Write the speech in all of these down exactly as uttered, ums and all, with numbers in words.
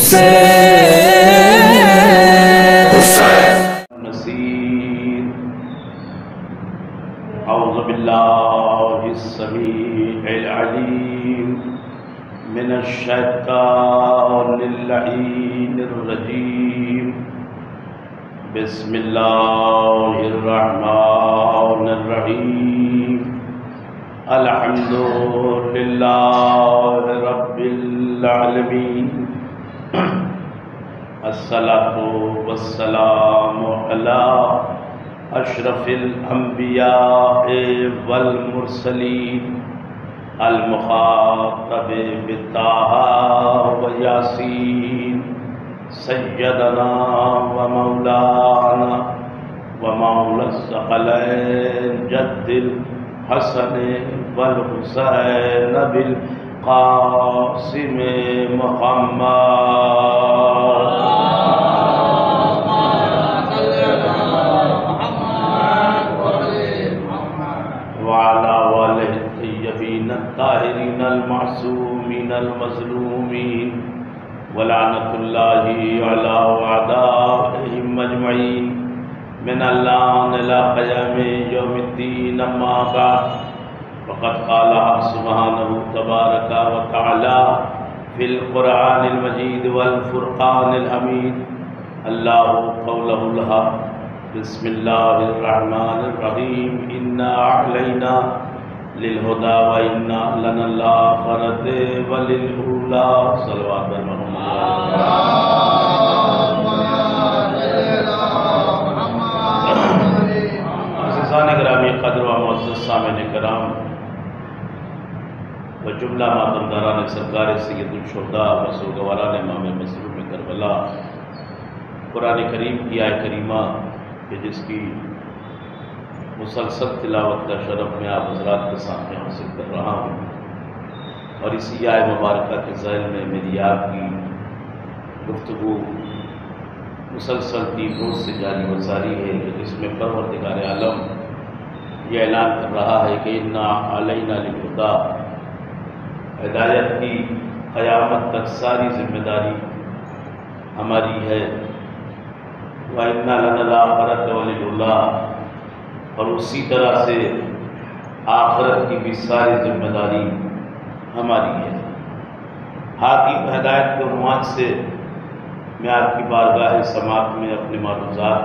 نصیر اعوذ باللہ السمیع العلیم من الشیطان اللعین الرجیم بسم اللہ الرحمن الرحیم الحمد للہ رب العالمین الصلاۃ والسلام علی اشرف الانبیاء والمرسلین المخاطب بطٰہٰ و یاسین سیدنا و مولانا و مولا الثقلین جد الحسن والحسین بالقاسم محمد وعلى آله الطيبين الطاهرين المعصومين المظلومين ولعنة الله على أعدائهم أجمعين من الآن إلى قيام يوم الدين. أما بعد فقد قال سبحانه تبارك وتعالى في القرآن المجيد والفرقان الحميد الله قوله الحق بسم الله الرحمن الرحيم إنا أعلينا للهدى وإنا لنا الآخرة وللأولى صلوات محمد. عزیزان گرامی قدر و معزز سامعین کرام و جملہ ماتمداران سرکار سید الشہداء و سوگواران امام مظلوم کربلا، قرآن کریم کی آیت کریمہ کہ جس کی مسلسل تلاوت کا شرف میں آپ حضرات کے سامنے حاصل کر رہا ہوں، اور اسی آیت مبارکہ کے ذیل میں میری آپ کی گفتگو مسلسل تین روز سے جاری و ساری ہے، جس میں پروردگار عالم یہ اعلان کر رہا ہے کہ انا علینا للہدیٰ، ہدایت کی قیامت تک ساری ذمہ داری ہماری ہے، وَإِنَّا لَنَا الْآخِرَةَ وَلِلْأُولَىٰ، اور اسی طرح سے آخرت کی بھی ساری ذمہ داری ہماری ہے. ہادی ہدایت کے عنوان سے میں آپ کی بارگاہ سماعت میں اپنے معروضات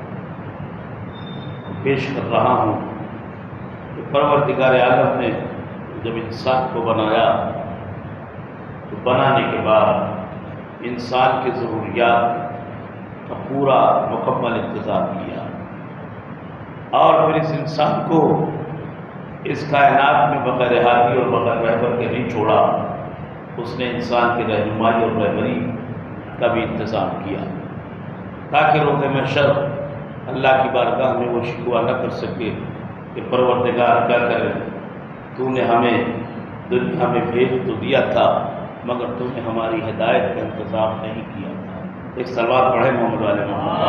پیش کر رہا ہوں کہ پروردگار عالم نے جب انسان کو بنایا تو بنانے کے بعد انسان کے ضروریات کا پورا مکمل انتظام کیا، اور پھر اس انسان کو اس کائنات میں بغیر ہادی اور بغیر رہبر کے نہیں چھوڑا. اس نے انسان کی رہنمائی اور رہبری کا بھی انتظام کیا تاکہ روز محشر اللہ کی بارگاہ میں وہ شکوہ نہ کر سکے کہ پروردگار کیا کرے، تو نے ہمیں دنیا میں بھیج تو دیا تھا مگر تو نے ہماری ہدایت کا انتظام نہیں کیا تھا. ایک سلوات پڑھیں محمد والے محمد.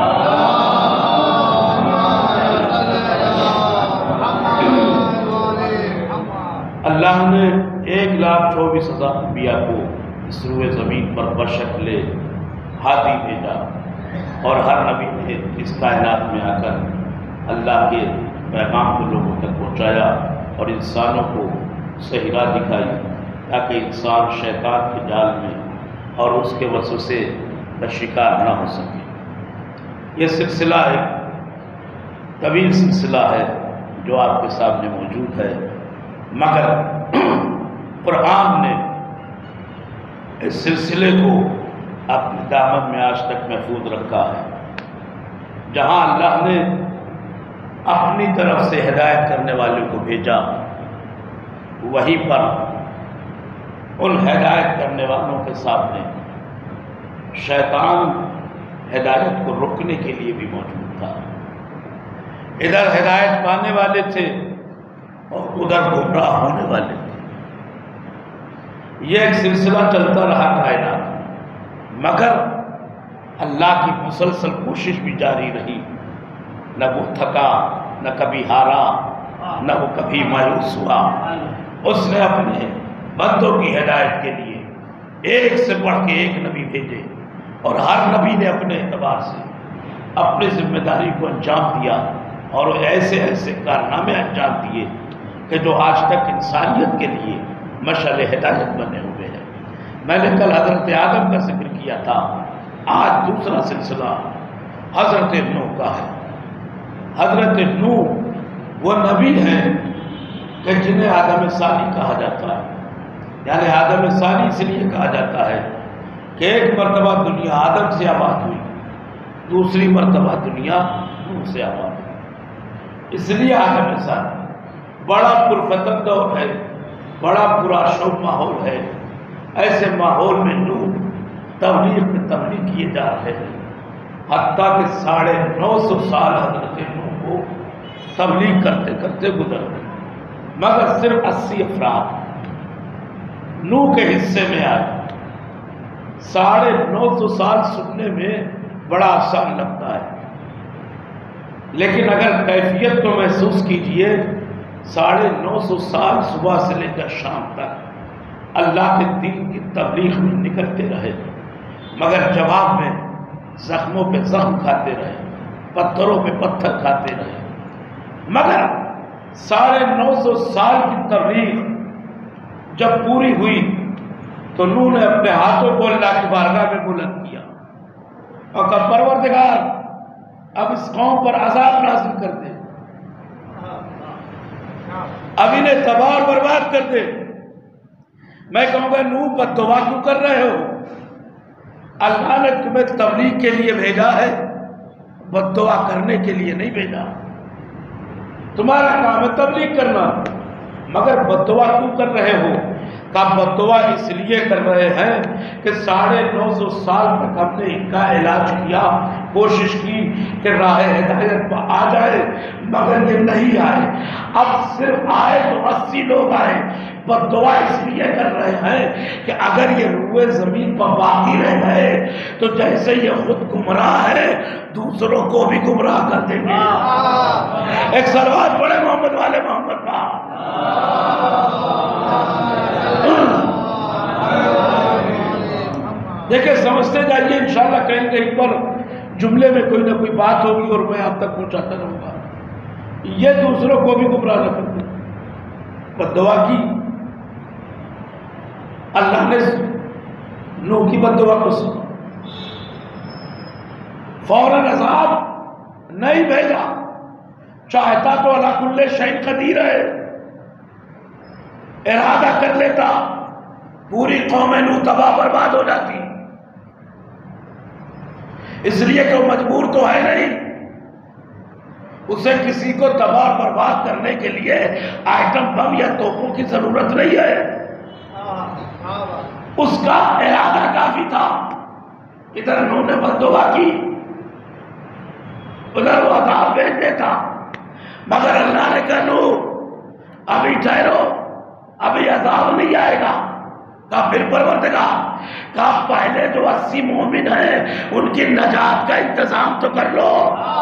اللہ نے ایک لاکھ چوبیس ہزار انبیاء کو اس روئے زمین پر بشکل ہادی بھیجا، اور ہر نبی نے اس کائنات میں آ کر اللہ کے پیغام کو لوگوں تک پہنچایا اور انسانوں کو صحیح راہ دکھائی تاکہ انسان شیطان کے جال میں اور اس کے وسوسے کا شکار نہ ہو سکے. یہ سلسلہ ایک طویل سلسلہ ہے جو آپ کے سامنے موجود ہے، مگر قرآن نے اس سلسلے کو اپنے دامن میں آج تک محفوظ رکھا ہے. جہاں اللہ نے اپنی طرف سے ہدایت کرنے والوں کو بھیجا، وہیں پر ان ہدایت کرنے والوں کے سامنے شیطان ہدایت کو روکنے کے لیے بھی موجود تھا. ادھر ہدایت پانے والے تھے اور ادھر گمراہ ہونے والے تھے. یہ ایک سلسلہ چلتا رہا کائنات، مگر اللہ کی مسلسل کوشش بھی جاری رہی. نہ وہ تھکا، نہ کبھی ہارا، نہ وہ کبھی مایوس ہوا. اس نے اپنے بندوں کی ہدایت کے لیے ایک سے بڑھ کے ایک نبی بھیجے، اور ہر نبی نے اپنے اعتبار سے اپنی ذمہ داری کو انجام دیا، اور وہ ایسے ایسے کارنامے انجام دیے کہ جو آج تک انسانیت کے لیے مشعل ہدایت بنے ہوئے ہیں۔ میں نے کل حضرت آدم کا ذکر کیا تھا، آج دوسرا سلسلہ حضرت نوح کا ہے۔ حضرت نوح وہ نبی ہیں کہ جنہیں آدم ثانی کہا جاتا ہے، یعنی آدم ثانی اس لیے کہا جاتا ہے کہ ایک مرتبہ دنیا آدم سے آباد ہوئی، دوسری مرتبہ دنیا نوح سے آباد ہوئی، اس لیے آدم ثانی بڑا پرفتن دور ہے، بڑا پرآشوب ماحول ہے۔ ایسے ماحول میں نوح تبلیغ میں تبلیغ کیے جا رہے ہیں، حتیٰ کہ ساڑھے نو سو سال حضرت نوح کو تبلیغ کرتے کرتے گزر گئے، مگر صرف اسی افراد نوح کے حصے میں آئے۔ ساڑھے نو سو سال سننے میں بڑا آسان لگتا ہے، لیکن اگر کیفیت کو محسوس کیجئے، ساڑھے نو سو سال صبح سے لے کر شام تک اللہ کے دین کی تبلیغ میں نکلتے رہے، مگر جواب میں زخموں پہ زخم کھاتے رہے، پتھروں پہ پتھر کھاتے رہے، مگر ساڑھے نو سو سال کی تبلیغ جب پوری ہوئی تو نوح نے اپنے ہاتھوں کو اللہ کی بارگاہ میں بلند کیا اور کہا پروردگار اب اس قوم پر عذاب نازل کر دے، اب انہیں تباہ اور برباد کر دے۔ میں کہوں گا نوح بد دعا کیوں کر رہے ہو؟ اللہ نے تمہیں تبلیغ کے لیے بھیجا ہے، بد دعا کرنے کے لیے نہیں بھیجا۔ تمہارا کام ہے تبلیغ کرنا، مگر بد دعا کیوں کر رہے ہو؟ کہ بد دعا اس لیے کر رہے ہیں کہ ساڑھے نو سو سال تک ہم نے ان کا علاج کیا، کوشش کی کہ راہ ہدایت پر آ جائے، مگر یہ نہیں آئے۔ اب صرف آئے تو اسی لوگ آئے۔ بد دعا اس لیے کر رہے ہیں کہ اگر یہ روئے زمین پر باقی رہ گئے تو جیسے یہ خود گمراہ ہے دوسروں کو بھی گمراہ کر دیں گے۔ ایک صلوات پڑھے محمد والے محمد پر۔ دیکھیں سمجھتے جائیے، انشاءاللہ کہیں کہیں پر جملے میں کوئی نہ کوئی بات ہوگی اور میں آپ تک پہنچاتا رہوں گا۔ یہ دوسروں کو بھی گمراہ نہ کر دے۔ بد دعا کی، اللہ نے نوح کی بد دعا کو سنا، فوراً عذاب نہیں بھیجا۔ چاہتا تو علی کل شیء قدیر ہے، ارادہ کر لیتا پوری قوم نوح تباہ برباد ہو جاتی، اس لیے کہ وہ مجبور تو ہے نہیں، اسے کسی کو تباہ برباد کرنے کے لیے آئٹم بم یا توپوں کی ضرورت نہیں ہے، اس کا ارادہ کافی تھا۔ ادھر نوح نے بد دعا کی، ادھر وہ عذاب بھیج دیتا، مگر اللہ نے کہا نوح ابھی ٹھہرو، ابھی عذاب نہیں آئے گا۔ کہا پھر پروردگار، کہا پہلے جو اسی مومن ہیں ان کی نجات کا انتظام تو کر لو۔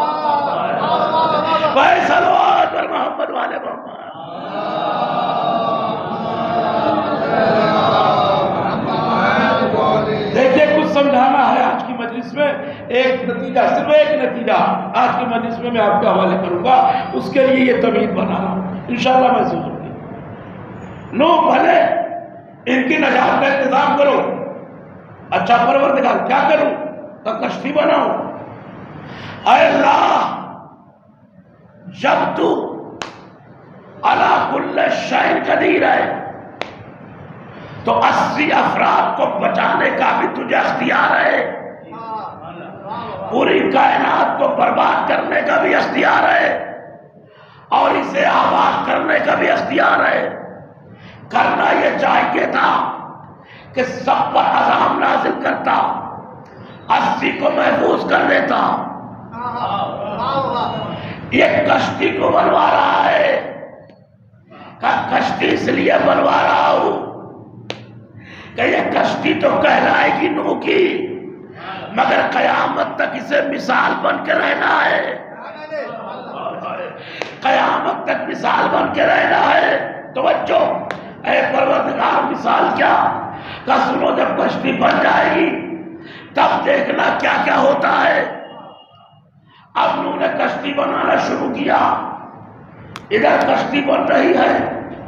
بھائی صلوات پر محمد والے محمد۔ دیکھیے کچھ سمجھانا ہے آج کی مجلس میں، ایک نتیجہ، صرف ایک نتیجہ آج کی مجلس میں میں آپ کے حوالے کروں گا، اس کے لیے یہ تمہید بنا رہا ہوں، انشاءاللہ میں سوچوں گی۔ نوح بھلے ان کی نجات کا انتظام کرو، اچھا پروردگار کیا کروں؟ تو کشتی بناؤ۔ اے اللہ جب تو علی کل شیء قدیر ہے تو اسی افراد کو بچانے کا بھی تجھے اختیار ہے، پوری کائنات کو برباد کرنے کا بھی اختیار ہے، اور اسے آباد کرنے کا بھی اختیار ہے۔ کرنا یہ چاہیے تھا کہ سب پر عذاب نازل کرتا، اسی کو محفوظ کر دیتا۔ یہ کشتی کو بنوا رہا ہے، کہ کشتی اس لیے بنوا رہا ہوں کہ یہ کشتی تو کہلائے گی نوح کی، مگر قیامت تک اسے مثال بن کے رہنا ہے، قیامت تک مثال بن کے رہنا ہے۔ توجہ، اے پروردگار مثال کیا؟ کہ سنو جب کشتی بن جائے گی تب دیکھنا کیا کیا ہوتا ہے۔ اب نوح نے کشتی بنانا شروع کیا، ادھر کشتی بن رہی ہے،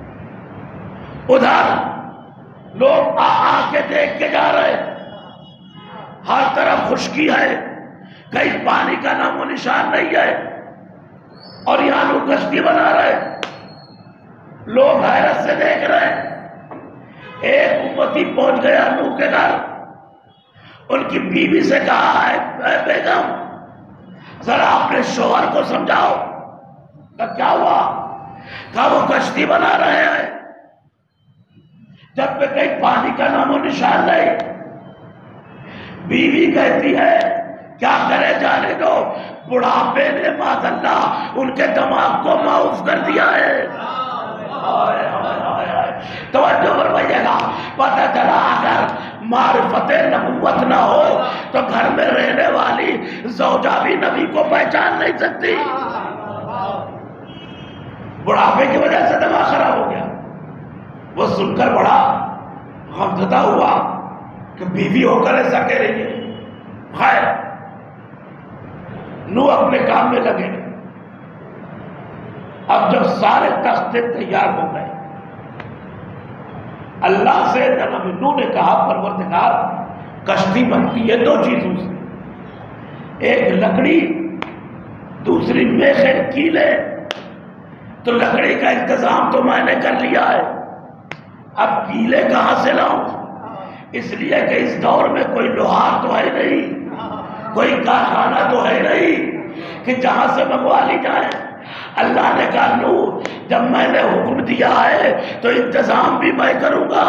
ادھر لوگ آ آ کے دیکھ کے جا رہے، ہر طرف خشکی ہے، کہیں پانی کا نام و نشان نہیں ہے، اور یہاں لوگ کشتی بنا رہے، لوگ حیرت سے دیکھ رہے۔ ایک امتی پہنچ گیا نوح کے گھر، ان کی بیوی سے کہا ہے اے بیگم ذرا اپنے شوہر کو سمجھاؤ کہ کیا ہوا؟ کہا وہ کشتی بنا رہے ہیں، جب پہ کہیں پانی کا نام و نشان نہیں۔ بیوی کہتی ہے کیا کرے جانے دو، بڑھاپے نے معاذ اللہ ان کے دماغ کو معاف کر دیا ہے۔ توجہ فرمائیے گا، پتہ چلا اگر معرفت نبوت نہ ہو تو گھر میں رہنے والی زوجہ بھی نبی کو پہچان نہیں سکتی۔ بڑھاپے کی وجہ سے دماغ خراب ہو گیا۔ وہ سن کر بڑا غمزدہ ہوا کہ بیوی ہو کر ایسا کہہ رہی ہے۔ خیر نوح اپنے کام میں لگے، اب جب سارے تختے تیار ہو گئے، اللہ سے جناب نوح نے کہا پروردگار کشتی بنتی ہے دو چیزوں سے، ایک لکڑی، دوسری میخیں کیلے۔ تو لکڑی کا انتظام تو میں نے کر لیا ہے، اب کیلے کہاں سے لاؤں؟ اس لیے کہ اس دور میں کوئی لوہار تو ہے نہیں، کوئی کارخانہ تو ہے نہیں کہ جہاں سے منگوا لی جائے۔ اللہ نے کہا نوح جب میں نے حکم دیا ہے تو انتظام بھی میں کروں گا۔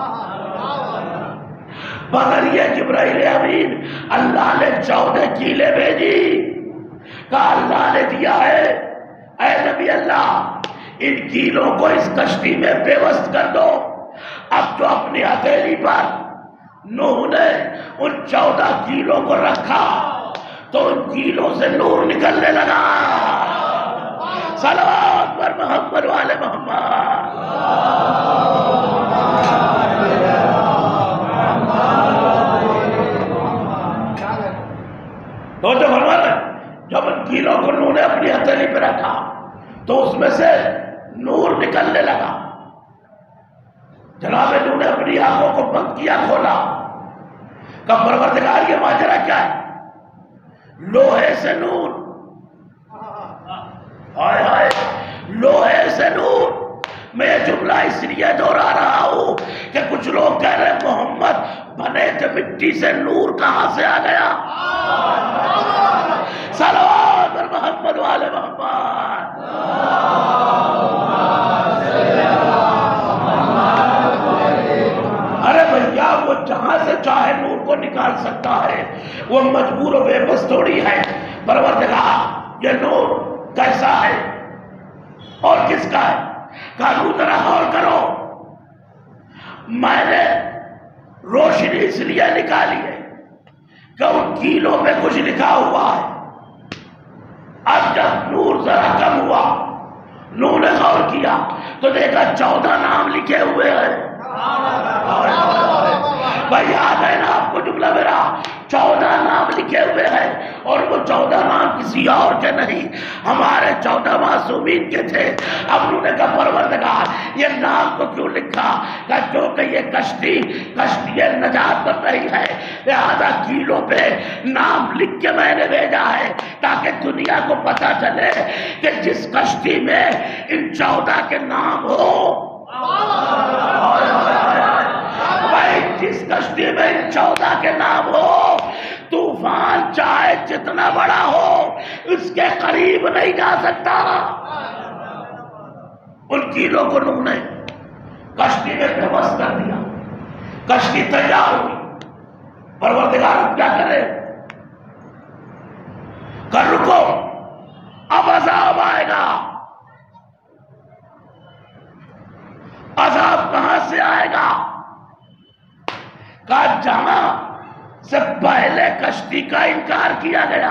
بذریعہ جبرائیل امین اللہ نے چودہ کیلے بھیجی، کہا اللہ نے دیا ہے اے نبی اللہ ان کیلوں کو اس کشتی میں پیوست کر دو۔ اب تو اپنی ہتھیلی پر نوح نے ان چودہ کیلوں کو رکھا تو ان کیلوں سے نور نکلنے لگا۔ صلوات پر محمد والے محمد۔ تو جو فرما رہے جب ان کیلوں کو نوح نے اپنی ہتھیلی پہ رکھا تو اس میں سے نور نکلنے لگا۔ جناب نوح نے اپنی آنکھوں کو بند کیا، کھولا، کہ پروردگار یہ ماجرا کیا ہے؟ لوہے سے نور، ہائے ہائے لوہے سے نور۔ میں یہ جملہ اس لیے دہرا رہا ہوں کہ کچھ لوگ کہہ رہے محمد بنے تھے مٹی سے، نور کہاں سے آ گیا؟ صلوات پر محمد والے محمد۔ ارے بھیا وہ جہاں سے چاہے نور کو نکال سکتا ہے، وہ مجبور و بے بس تھوڑی ہے۔ پروردگار یہ نور کیسا ہے اور کس کا ہے؟ کہا ذرا غور کرو، میں نے روشنی اس لیے نکالی ہے کہ ان کیلوں میں کچھ لکھا ہوا ہے۔ اب جب نور ذرا کم ہوا، نور نے غور کیا تو دیکھا چودہ نام لکھے ہوئے ہیں۔ بھائی یاد ہے نا آپ کو جملہ میرا؟ چودہ نام لکھے ہوئے ہیں، اور وہ چودہ نام کسی اور کے نہیں، ہمارے چودہ معصومین کے تھے۔ اب انہوں نے کہا پروردگار یہ نام کو کیوں لکھا؟ کہ کیونکہ یہ کشتی کشتی نجات بن رہی ہے، لہذا کیلوں پہ نام لکھ کے میں نے بھیجا ہے تاکہ دنیا کو پتا چلے کہ جس کشتی میں ان چودہ کے نام ہو، بھائی جس کشتی میں ان چودہ کے نام ہو، طوفان چاہے جتنا بڑا ہو اس کے قریب نہیں جا سکتا۔ ان کیلوں کو نوح نے کشتی میں پیوست کر دیا، کشتی تیار ہوئی۔ پروردگار اب کیا کرے؟ کر رکو، اب عذاب آئے گا۔ عذاب کہاں سے آئے گا؟ کہ جہاں سے پہلے کشتی کا انکار کیا گیا،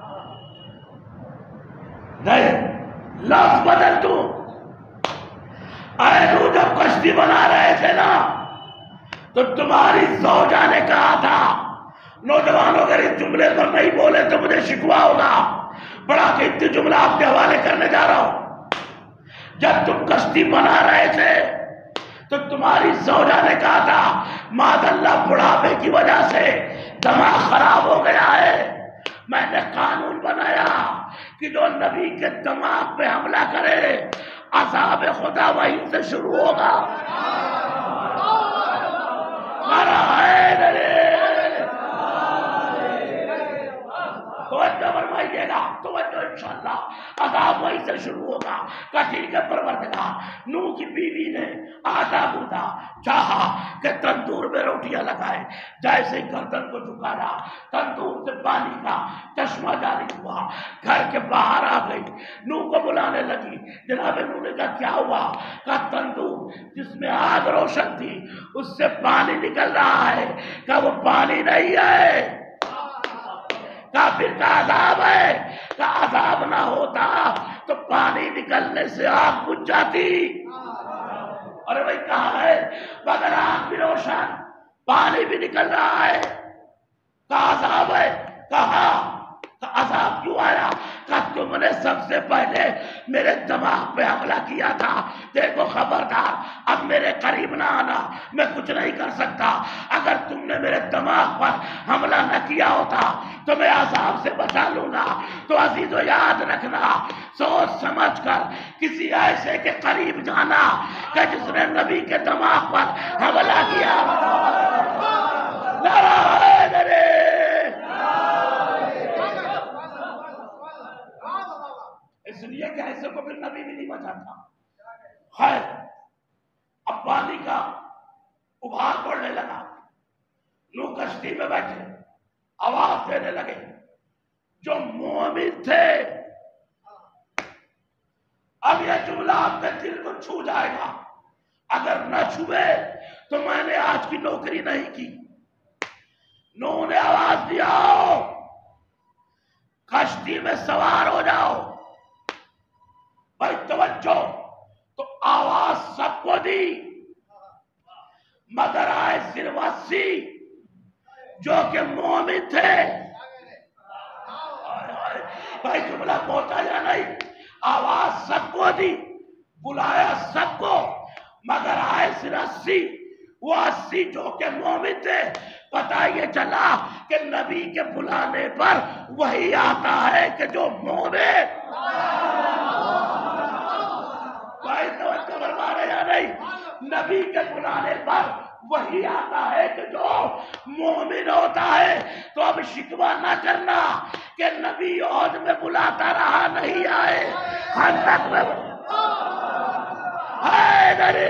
نہیں لفظ بدل دوں، اے نوح جب کشتی بنا رہے تھے نا تو تمہاری زوجہ نے کہا تھا، نوجوانوں اگر اس جملے پر نہیں بولے تو مجھے شکوا ہوگا، بڑا قیمتی جملہ آپ کے حوالے کرنے جا رہا ہوں۔ جب تم کشتی بنا رہے تھے تو تمہاری زوجہ نے کہا تھا معاذ اللہ بڑھاپے کی وجہ سے دماغ خراب ہو گیا ہے، میں نے قانون بنایا کہ جو نبی کے دماغ پہ حملہ کرے عذاب خدا وہیں سے شروع ہوگا۔ توجہ فرمائیے گا، توجہ انشاءاللہ، عذاب وہیں سے شروع ہوگا۔ کٹھی کے پروردگار نوح کی بیوی نے آدھا بودا چاہا کہ تندور میں روٹیاں لگائے، جیسے گردن کو جھکایا تندور سے پانی کا چشمہ جاری ہوا، گھر کے باہر آ گئی، نوح کو بلانے لگی، جناب نوح نے کہا کیا ہوا؟ کہا تندور جس میں آگ روشن تھی اس سے پانی نکل رہا ہے۔ کہا وہ پانی نہیں ہے، کافر کا عذاب ہے۔ کہ عذاب نہ ہوتا تو پانی نکلنے سے آگ بجھ جاتی۔ ارے بھائی کہاں ہے؟ مگر آگ بھی روشن، پانی بھی نکل رہا ہے، کہ عذاب ہے۔ کہا کہ عذاب کیوں آیا؟ کہ تم نے سب سے پہلے میرے دماغ پہ حملہ کیا تھا، دیکھو خبردار اب میرے قریب نہ آنا، میں کچھ نہیں کر سکتا۔ اگر تم نے میرے دماغ پر حملہ نہ کیا ہوتا تو میں عذاب سے بچا لوں گا۔ تو عزیزو یاد رکھنا، سوچ سمجھ کر کسی ایسے کے قریب جانا کہ جس نے نبی کے دماغ پر حملہ کیا۔ نعرہ حیدری، اس لیے کہ ایسے کو پھر نبی بھی نہیں بچاتا۔ خیر، اب پانی کا ابھار پڑنے لگا، نوح کشتی میں بیٹھے آواز دینے لگے۔ جو مومن تھے، اب یہ جملہ آپ کے دل کو چھو جائے گا، اگر نہ چھوئے تو میں نے آج کی نوکری نہیں کی۔ نوح نے آواز دیا کشتی میں سوار ہو جاؤ۔ بھائی توجہ، تو آواز سب کو دی مگر آئے صرف اسی جو کہ مومن تھے۔ بھائی جملہ پہنچا یا نہیں؟ آواز سب کو دی، بلایا سب کو، مگر آئے صرف اسی، وہ اسی جو کہ مومن تھے۔ پتہ یہ چلا کہ نبی کے بلانے پر وہی آتا ہے کہ جو مومن۔ بھائی توجہ فرما رہے یا نہیں؟ نبی کے بلانے پر وہی آتا ہے کہ جو مومن ہوتا ہے۔ تو اب شکوہ نہ کرنا کہ نبی عہد میں بلاتا رہا نہیں آئے، خندق میں حیدری۔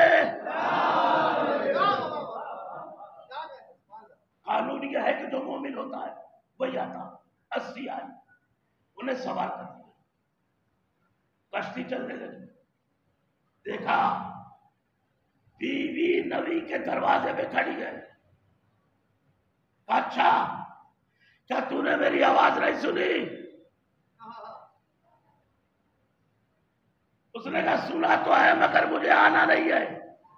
قانون یہ ہے کہ جو مومن ہوتا ہے وہی آتا۔ اسی آئی، انہیں سوار کر دیا، کشتی چلنے لگی۔ دیکھا بیوی نبی کے دروازے پہ کھڑی ہے۔ اچھا کیا تو نے میری آواز نہیں سنی؟ اس نے کہا سنا تو ہے مگر مجھے آنا نہیں ہے۔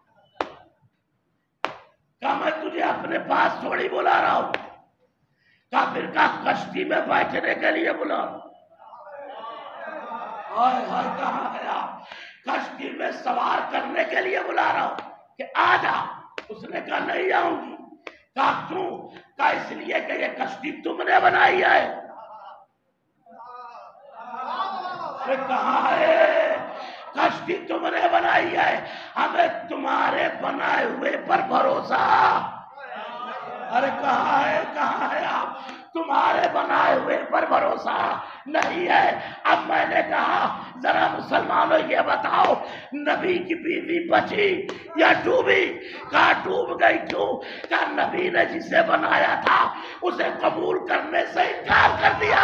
کہا میں تجھے اپنے پاس تھوڑی بلا رہا ہوں، کہا پھر کہا کشتی میں بیٹھنے کے لیے بلا۔ ہائے ہائے کہاں گیا؟ کشتی میں سوار کرنے کے لیے بلا رہا ہوں کہ آ جا۔ اس نے کہا نہیں آؤں گی۔ کہا کیوں؟ کہا اس لیے کہ یہ کشتی تم نے بنائی ہے۔ ارے کہاں ہے؟ کشتی تم نے بنائی ہے، ہمیں تمہارے بنائے ہوئے پر بھروسہ۔ ارے کہاں ہے، کہاں ہے آپ؟ تمہارے بنائے ہوئے پر بھروسہ نہیں ہے۔ اب میں نے کہا ذرا مسلمانوں یہ بتاؤ نبی کی بیوی بچی یا ڈوبی؟ کہا ڈوب گئی۔ کیوں؟ کہا نبی نے جسے بنایا تھا اسے قبول کرنے سے انکار کر دیا۔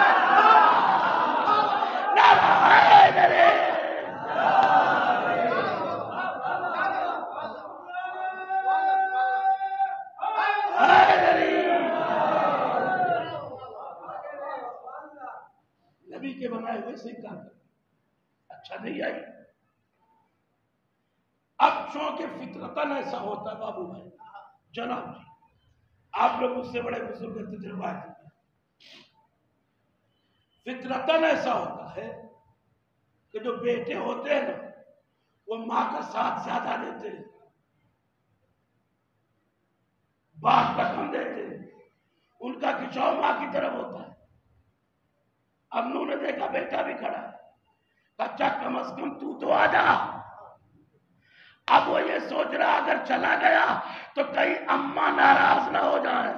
نعرہ حیدری، نبی کے بنائے ہوئے سے انکار کر دیا۔ اچھا نہیں آئی؟ اب چونکہ فطرتاً ایسا ہوتا ہے بابو بھائی، جناب جی آپ لوگ اس سے بڑے بزرگ تجربات ہیں. فطرتاً ایسا ہوتا ہے کہ جو بیٹے ہوتے ہیں نا وہ ماں کا ساتھ زیادہ دیتے ہیں، باپ کا کم دیتے ہیں، ان کا کھچاؤ ماں کی طرف ہوتا ہے. اب انہوں نے دیکھا بیٹا بھی کھڑا ہے، بچہ کم از کم تو تو آ جا. اب وہ یہ سوچ رہا اگر چلا گیا تو کہیں اماں ناراض نہ ہو جائے.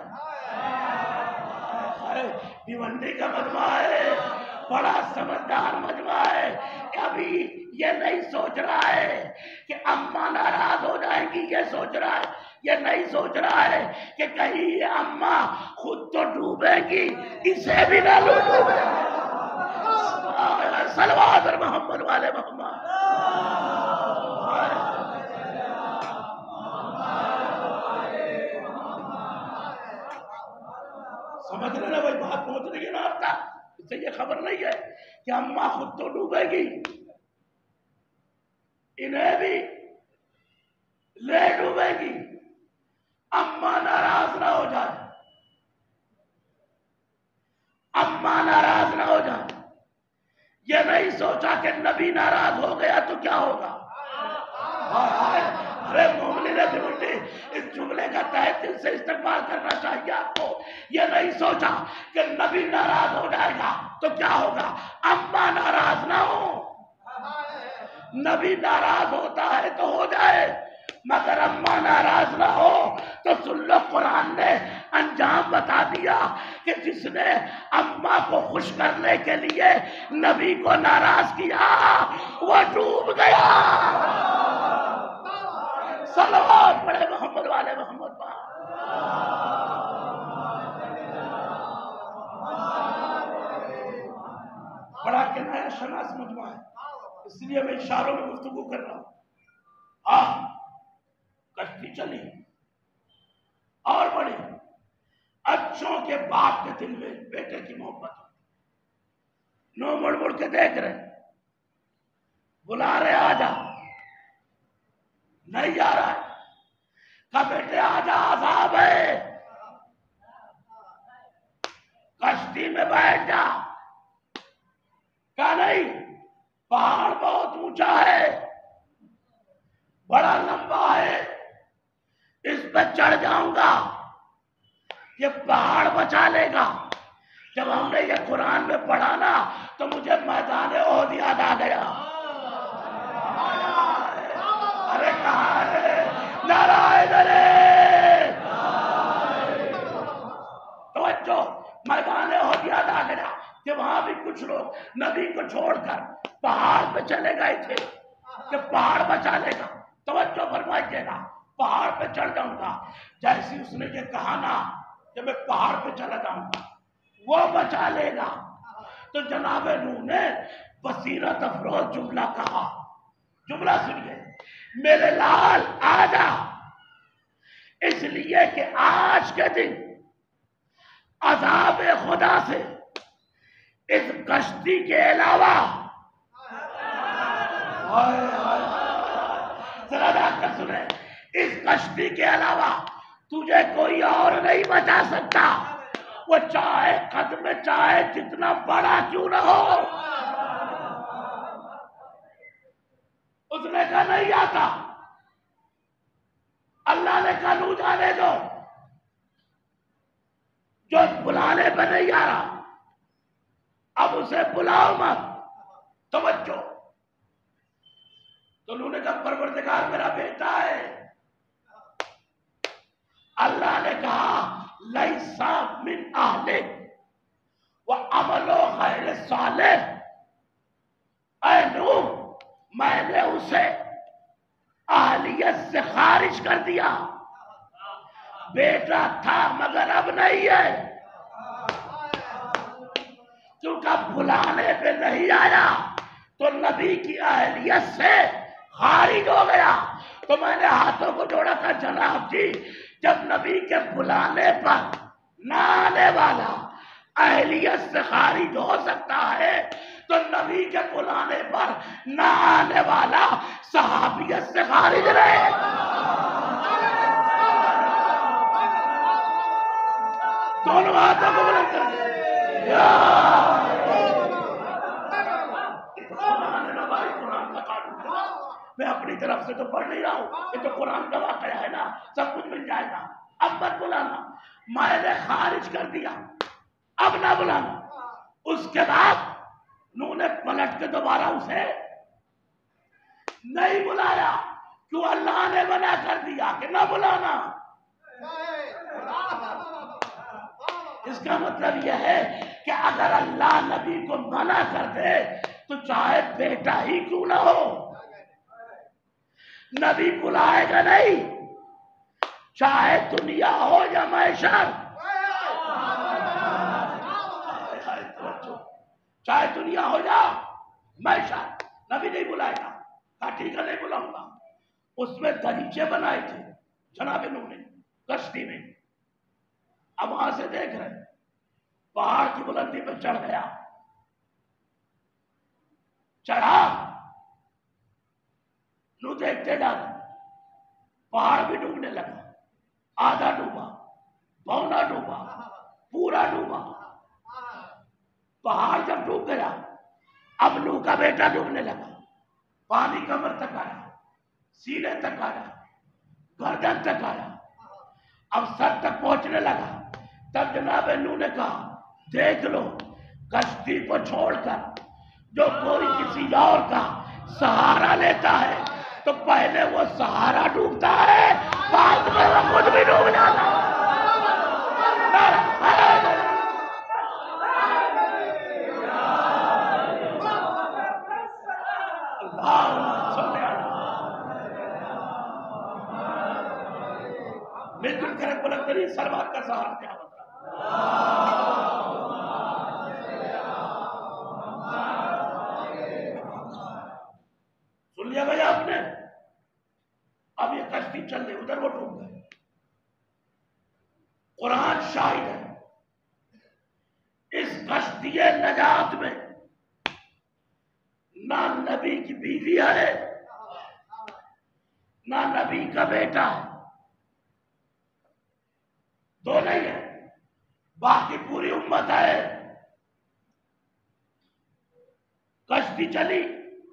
بھیونڈی کا مجمع ہے، بڑا سمجھدار مجمع ہے. ابھی یہ نہیں سوچ رہا ہے کہ اماں ناراض ہو جائیں گی، یہ سوچ رہا ہے یہ نہیں سوچ رہا ہے کہ کہیں یہ اماں خود تو ڈوبیں گی اسے بھی نہ ڈوبے. صلوات اور محمد والے محمد. سمجھ رہے نا بھائی بات پہنچ رہی ہے نا آپ تک. اس سے یہ خبر نہیں ہے کہ اماں خود تو ڈوبے گی انہیں بھی لے ڈوبے گی، اماں ناراض نہ ہو جائے، اماں ناراض نہ ہو جائے. یہ نہیں سوچا کہ نبی ناراض ہو گیا تو کیا ہوگا. ارے مومنین بھیونڈی اس جملے کا تہہ دل سے استقبال کرنا چاہیے آپ کو. یہ نہیں سوچا کہ نبی ناراض ہو جائے گا تو کیا ہوگا، اماں ناراض نہ ہو. نبی ناراض ہوتا ہے تو ہو جائے مگر اماں ناراض نہ ہو. تو سن لو قرآن نے انجام بتا دیا کہ جس نے اماں کو خوش کرنے کے لیے نبی کو ناراض کیا وہ ڈوب گیا. صلوات پڑھے محمد والے محمد پر. بڑا کنایہ شناس مجمع ہے اس لیے میں اشاروں میں گفتگو کر رہا ہوں. آہ کشتی چلی اور بڑی. اچھوں کے باپ کے دل میں بیٹے کی محبت، نو مڑ مڑ کے دیکھ رہے، بلا رہے آ جا، نہیں آ رہا ہے. کہا بیٹے آ جا عذاب ہے، کشتی میں بیٹھ جا. کہا نہیں، پہاڑ بہت اونچا ہے، بڑا لمبا ہے، اس پہ چڑھ جاؤں گا، یہ پہاڑ بچا لے گا. جب ہم نے یہ قرآن میں پڑھا نا تو مجھے میدان احد یاد آ گیا. ارے کہاں ہے نعرہ حیدر، توجہ، میدان احد یاد آ گیا کہ وہاں بھی کچھ لوگ نبی کو چھوڑ کر پہاڑ پہ چلے گئے تھے کہ پہاڑ بچا لے گا. توجہ فرمائیے گا، پہاڑ پہ چڑھ جاؤں گا. جیسی اس نے یہ کہا نا کہ میں پہاڑ پہ چلا جاؤں گا وہ بچا لے گا، تو جناب نوح نے بصیرت افروز جملہ کہا. جملہ سنیے، میرے لال آ جا، اس لیے کہ آج کے دن عذاب خدا سے اس کشتی کے علاوہ ذرا دیکھ کر سنیں، اس کشتی کے علاوہ تجھے کوئی اور نہیں بچا سکتا، وہ چاہے قدم چاہے جتنا بڑا کیوں نہ ہو. اس نے کہا نہیں آتا. اللہ نے کہا نو جانے دو، جو بلانے پہ نہیں آ رہا اب اسے بلاؤ مت. توجہ، تو انہوں نے کہا پروردگار میرا بیٹا ہے. اللہ نے کہا لیسا من اہلک وعمل غیر صالح. اے نوح، میں نے اسے اہلیت سے خارج کر دیا، بیٹا تھا مگر اب نہیں ہے، کیونکہ بلانے پہ نہیں آیا تو نبی کی اہلیت سے خارج ہو گیا. تو میں نے ہاتھوں کو جوڑا تھا، جناب جی جب نبی کے بلانے پر نہ آنے والا اہلیت سے خارج ہو سکتا ہے تو نبی کے بلانے پر نہ آنے والا صحابیت سے خارج رہے. دونوں ہاتھوں کو بلند کر دیں. قرآن کا قانون میں اپنی طرف سے تو پڑھ نہیں رہا ہوں, یہ تو قرآن کا واقعہ ہے نا, سب کچھ مل جائے گا. اب مت بلانا, میں نے خارج کر دیا, اب نہ بلانا. اس کے بعد نو نے پلٹ کے دوبارہ اسے نہیں بلایا. کیوں؟ اللہ نے منع کر دیا کہ نہ بلانا. اس کا مطلب یہ ہے کہ اگر اللہ نبی کو منع کر دے تو چاہے بیٹا ہی کیوں نہ ہو, نبی بلائے گا نہیں, چاہے دنیا ہو یا معاشر. چاہے دنیا ہو یا معاشر, نبی نہیں بلائے گا. کہا ٹھیک ہے, نہیں بلاؤں گا. اس میں دریچے بنائے تھے جناب نوح نے کشتی میں. اب وہاں سے دیکھ رہے پہاڑ کی بلندی پہ چڑھ گیا, چڑھا, نو دیکھتے جا رہے, پہاڑ بھی ڈوبنے لگا. آدھا ڈوبا, پونا ڈوبا, پورا ڈوبا. پہاڑ جب ڈوب گیا, اب نو کا بیٹا ڈوبنے لگا. پانی کمر تک آیا, سینے تک آیا, گردن تک آیا, اب سر تک پہنچنے لگا. تب جناب نو نے کہا دیکھ لو, کشتی کو چھوڑ کر جو کوئی کسی اور کا سہارا لیتا ہے تو پہلے وہ سہارا ڈوبتا ہے, بعد میں وہ خود بھی ڈوب جاتا ہے. مل جل کر بلند کریں سرور کا سہارا کیا ہوتا ہے. سن لیا بھائی آپ نے؟ اب یہ کشتی چل رہی, ادھر وہ ڈوب گئے. قرآن شاہد ہے, اس کشتی نجات میں نہ نبی کی بیوی ہے, نہ نبی کا بیٹا ہے, دو نہیں ہے, باقی پوری امت ہے. کشتی چلی,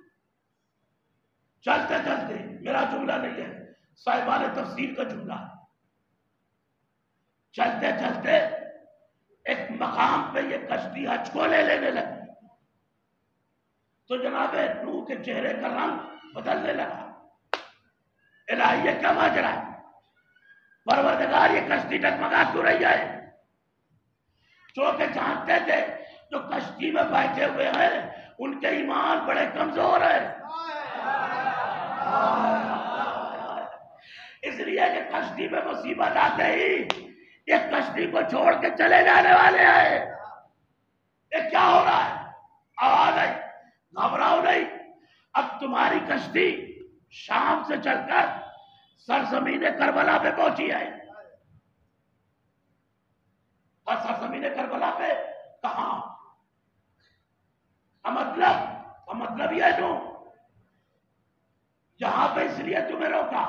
چلتے چلتے, میرا جملہ نہیں ہے, صاحبان تفسیر کا جملہ ہے, چلتے چلتے ایک مقام پہ یہ کشتی حج کو لے لینے لگی تو جناب نوح کے چہرے کا رنگ بدلنے لگا. الہی یہ کیا ماجرا ہے؟ پروردگار یہ کشتی ڈگمگا کیوں رہی ہے؟ چونکہ جانتے تھے جو کشتی میں بیٹھے ہوئے ہیں ان کے ایمان بڑے کمزور ہیں, اس لیے کہ کشتی میں مصیبت آتے ہی یہ کشتی کو چھوڑ کے چلے جانے والے ہیں. یہ کیا ہو رہا ہے؟ آواز آئی, گھبراؤ نہیں, اب تمہاری کشتی شام سے چل کر سرزمین کربلا پہ پہنچی ہے. اور سرزمین کربلا پہ کہاں؟ مطلب کا مطلب یہ جو یہاں پہ اس لیے تمہیں روکا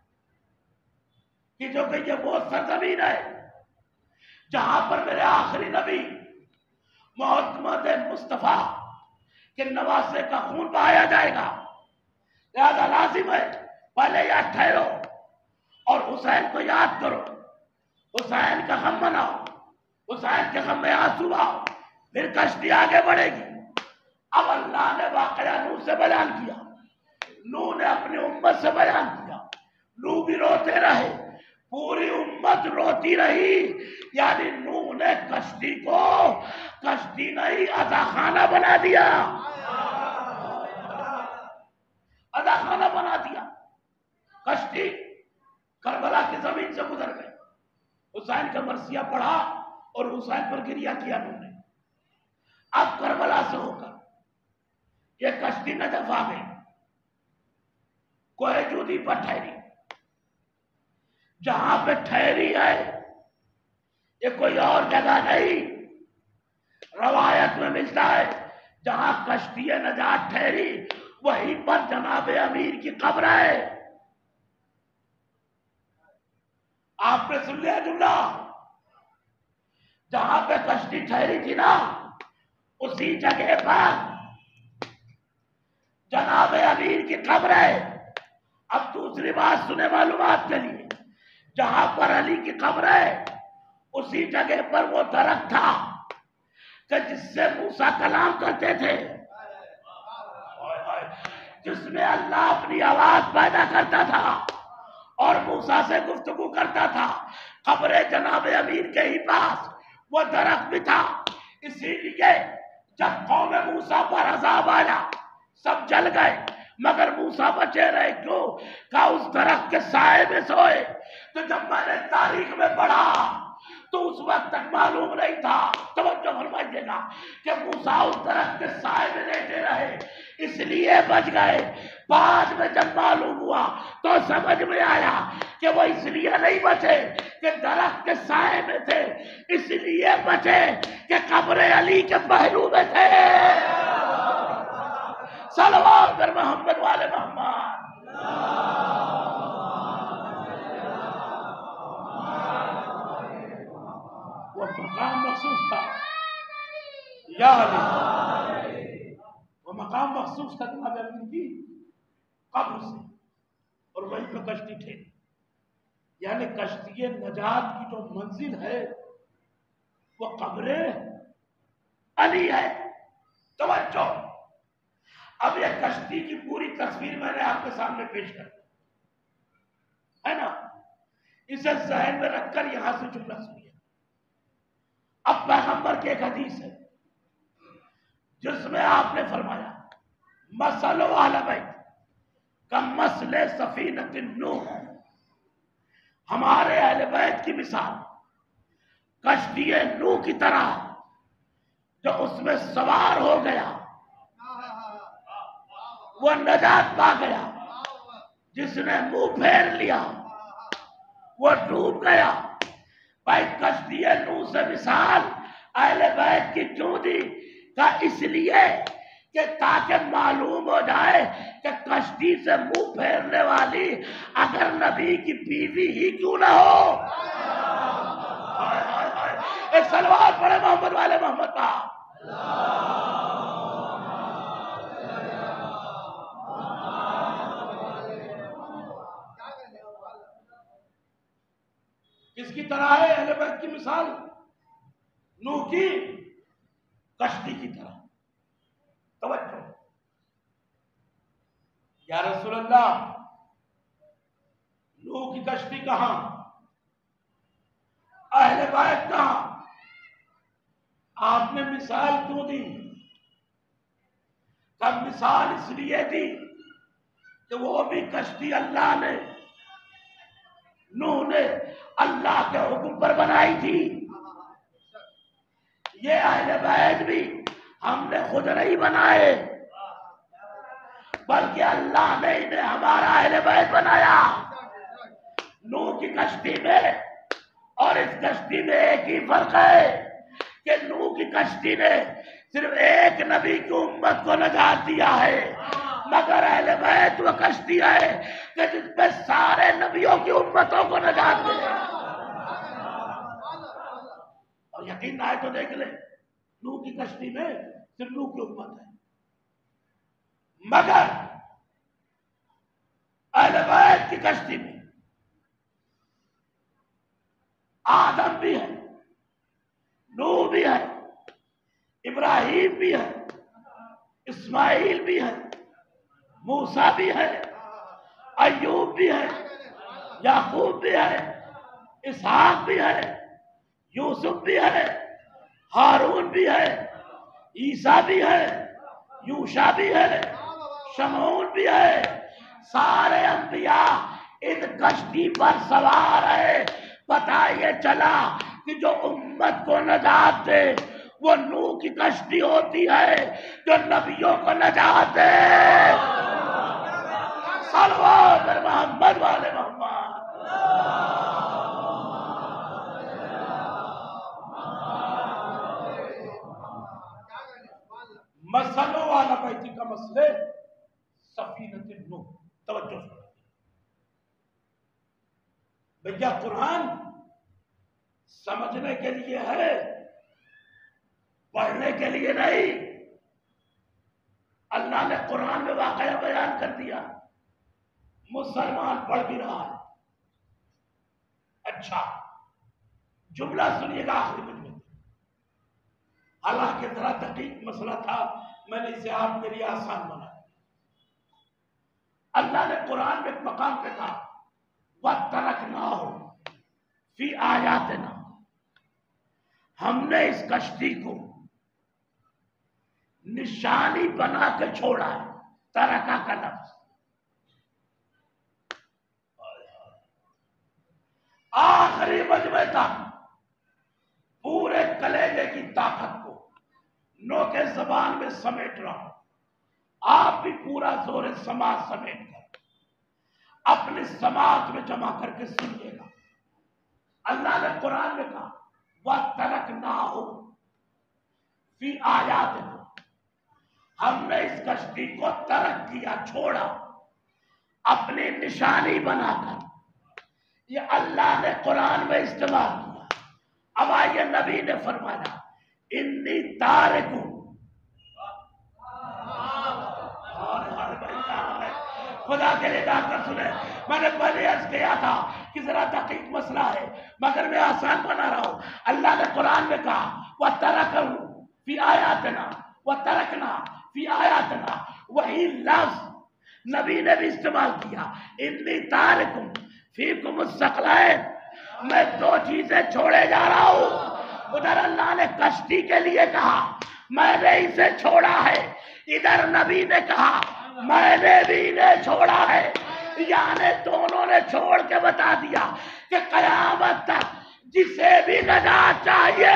کہ جو کہ یہ وہ سرزمین ہے جہاں پر میرے آخری نبی محمد مصطفیٰ کے نواسے کا خون بہایا جائے گا. لہذا لازم ہے پہلے یاد ٹھہرو اور حسین کو یاد کرو, حسین کا غم مناؤ, حسین کے غم میں آنسو آؤ, پھر کشتی آگے بڑھے گی. اب اللہ نے واقعہ نوح سے بیان کیا, نوح نے اپنی امت سے بیان کیا, نوح بھی روتے رہے, پوری امت روتی رہی. یعنی نوح نے کشتی کو کشتی نہیں عزا خانہ بنا دیا, عزا خانہ بنا دیا. کشتی کربلا کی زمین سے گزر گئی, حسین کا مرثیہ پڑھا اور حسین پر گریہ کیا نوح نے. اب کربلا سے ہو کر یہ کشتی نجف آ گئی, کوہ جودی پر ٹھہری. جہاں پہ ٹھہری ہے یہ کوئی اور جگہ نہیں, روایت میں ملتا ہے جہاں کشتی نجات ٹھہری وہیں پر جناب امیر کی قبر ہے. آپ نے سن لیا جملہ, جہاں پہ کشتی ٹھہری تھی نا اسی جگہ پر جناب امیر کی قبر ہے. اب دوسری بات سنے معلومات کے لیے، جہاں پر علی کی قبر ہے اسی جگہ پر وہ درخت تھا کہ جس سے موسیٰ کلام کرتے تھے، جس میں اللہ اپنی آواز پیدا کرتا تھا اور موسیٰ سے گفتگو کرتا تھا. قبر جناب امیر کے ہی پاس وہ درخت بھی تھا. اسی لیے جب قوم موسیٰ پر عذاب آیا سب جل گئے مگر موسیٰ بچے رہے. کیوں؟ کہ اس درخت کے سائے میں سوئے. تو جب میں نے تاریخ میں پڑھا تو اس وقت تک معلوم نہیں تھا، توجہ فرمائیے گا، کہ موسیٰ اس درخت کے سائے میں لیٹے رہے اس لیے بچ گئے. بعد میں جب معلوم ہوا تو سمجھ میں آیا کہ وہ اس لیے نہیں بچے کہ درخت کے سائے میں تھے، اس لیے بچے کہ قبر علی کے پہلو میں تھے. صلوات پر محمد والے محمد. وہ مقام مخصوص تھا یا علی، وہ مقام مخصوص تھا جناب امین کی قبر سے، اور وہیں پہ کشتی ٹھہری. یعنی کشتی نجات کی جو منزل ہے وہ قبر علی ہے. توجہ، اب یہ کشتی کی پوری تصویر میں نے آپ کے سامنے پیش کر ہے نا، اسے ذہن میں رکھ کر یہاں سے جملہ سنیے. اب پیغمبر کی ایک حدیث ہے جس میں آپ نے فرمایا مثل اہل بیت کمثل سفینۃ نوح، ہمارے اہل بیت کی مثال کشتی نوح کی طرح جو اس میں سوار ہو گیا وہ نجات پا گیا، جس نے منہ پھیر لیا وہ ڈوب گیا. بھائی کشتی نوح سے مثال اہل بیت کی کیوں دی؟ کہ اس لیے کہ تاکہ معلوم ہو جائے کہ کشتی سے منہ پھیرنے والی اگر نبی کی بیوی ہی کیوں نہ ہو. ایک صلوات پڑھے محمد والے محمد کا. کس کی طرح ہے اہل بیت کی مثال؟ نوح کی کشتی کی طرح. توجہ، یا رسول اللہ نوح کی کشتی کہاں، اہل بیت کہاں؟ آپ نے مثال کیوں دی؟ تب مثال اس لیے دی کہ وہ بھی کشتی اللہ نے نوح نے اللہ کے حکم پر بنائی تھی. یہ اہل بیت بھی ہم نے خود نہیں بنائے بلکہ اللہ نے انہیں ہمارا اہل بیت بنایا. نوح کی کشتی میں اور اس کشتی میں ایک ہی فرق ہے کہ نوح کی کشتی نے صرف ایک نبی کی امت کو نجات دیا ہے، مگر اہل بیت وہ کشتی ہے کہ جس میں سارے نبیوں کی امتوں کو نجات ملے. اور یقین آئے تو دیکھ لیں نوح کی کشتی میں صرف نوح کی امت ہے، مگر اہل بیت کی کشتی میں آدم بھی ہے، نوح بھی ہے، ابراہیم بھی ہے، اسماعیل بھی ہے، موسیٰ بھی ہے، ایوب بھی ہے، یعقوب بھی ہے، اسحاق بھی ہے، یوسف بھی ہے، ہارون بھی ہے، عیسیٰ بھی ہے، یوشع بھی ہے، شمعون بھی ہے. سارے انبیاء اس کشتی پر سوار ہے. پتہ یہ چلا کہ جو امت کو نجات دے وہ نوح کی کشتی ہوتی ہے جو نبیوں کو نجات دے. صلوات پر محمد والے محمد. مسلو والا بیتی کا مسئلے سفینۃ نوح. توجہ بھیا، قرآن سمجھنے کے لیے ہے پڑھنے کے لیے نہیں، اللہ نے قرآن میں واقعہ بیان کر دیا، مسلمان پڑھ بھی رہا ہے۔ اچھا جملہ سنیے گا آخری میں، حالانکہ ذرا دقیق مسئلہ تھا، میں نے اسے آپ کے لیے آسان بنایا۔ اللہ نے قرآن میں ایک مقام پہ کہا وَتَرَكْنَاهُ فِي آیَاتِنَا، ہم نے اس کشتی کو نشانی بنا کے چھوڑا ہے۔ ترکا کا لفظ آخری مجمع تک پورے کلیجے کی طاقت کو نوک زبان میں سمیٹ رہا ہوں، آپ بھی پورا زور سماعت سمیٹ کر اپنی سماعت میں جمع کر کے سنیے گا۔ اللہ نے قرآن میں کہا وَتَرَكْنَاهُ فِي آیَاتِنَا، ہم نے اس کشتی کو ترک کیا، چھوڑا، اپنی نشانی بنا کر۔ یہ اللہ نے قرآن میں استعمال کیا۔ اب آئیے نبی نے فرمایا انی تارک ہوں، خدا کے لیے جا کر سنیں، میں نے پہلے عرض کیا تھا کہ ذرا دقیق مسئلہ ہے مگر میں آسان بنا رہا ہوں۔ اللہ نے قرآن میں کہا وَتَرَكَهُ فِي آیَاتِنَا وَتَرَكْنَا فِي آیَاتِنَا، وہی لفظ نبی نے بھی استعمال کیا، انی تارکم فیکم الثقلین، میں دو چیزیں چھوڑے جا رہا ہوں۔ ادھر اللہ نے کشتی کے لیے کہا میں نے اسے چھوڑا ہے، ادھر نبی نے کہا میں نے بھی انہیں چھوڑا ہے، یعنی دونوں نے چھوڑ کے بتا دیا کہ قیامت تک جسے بھی نجات چاہیے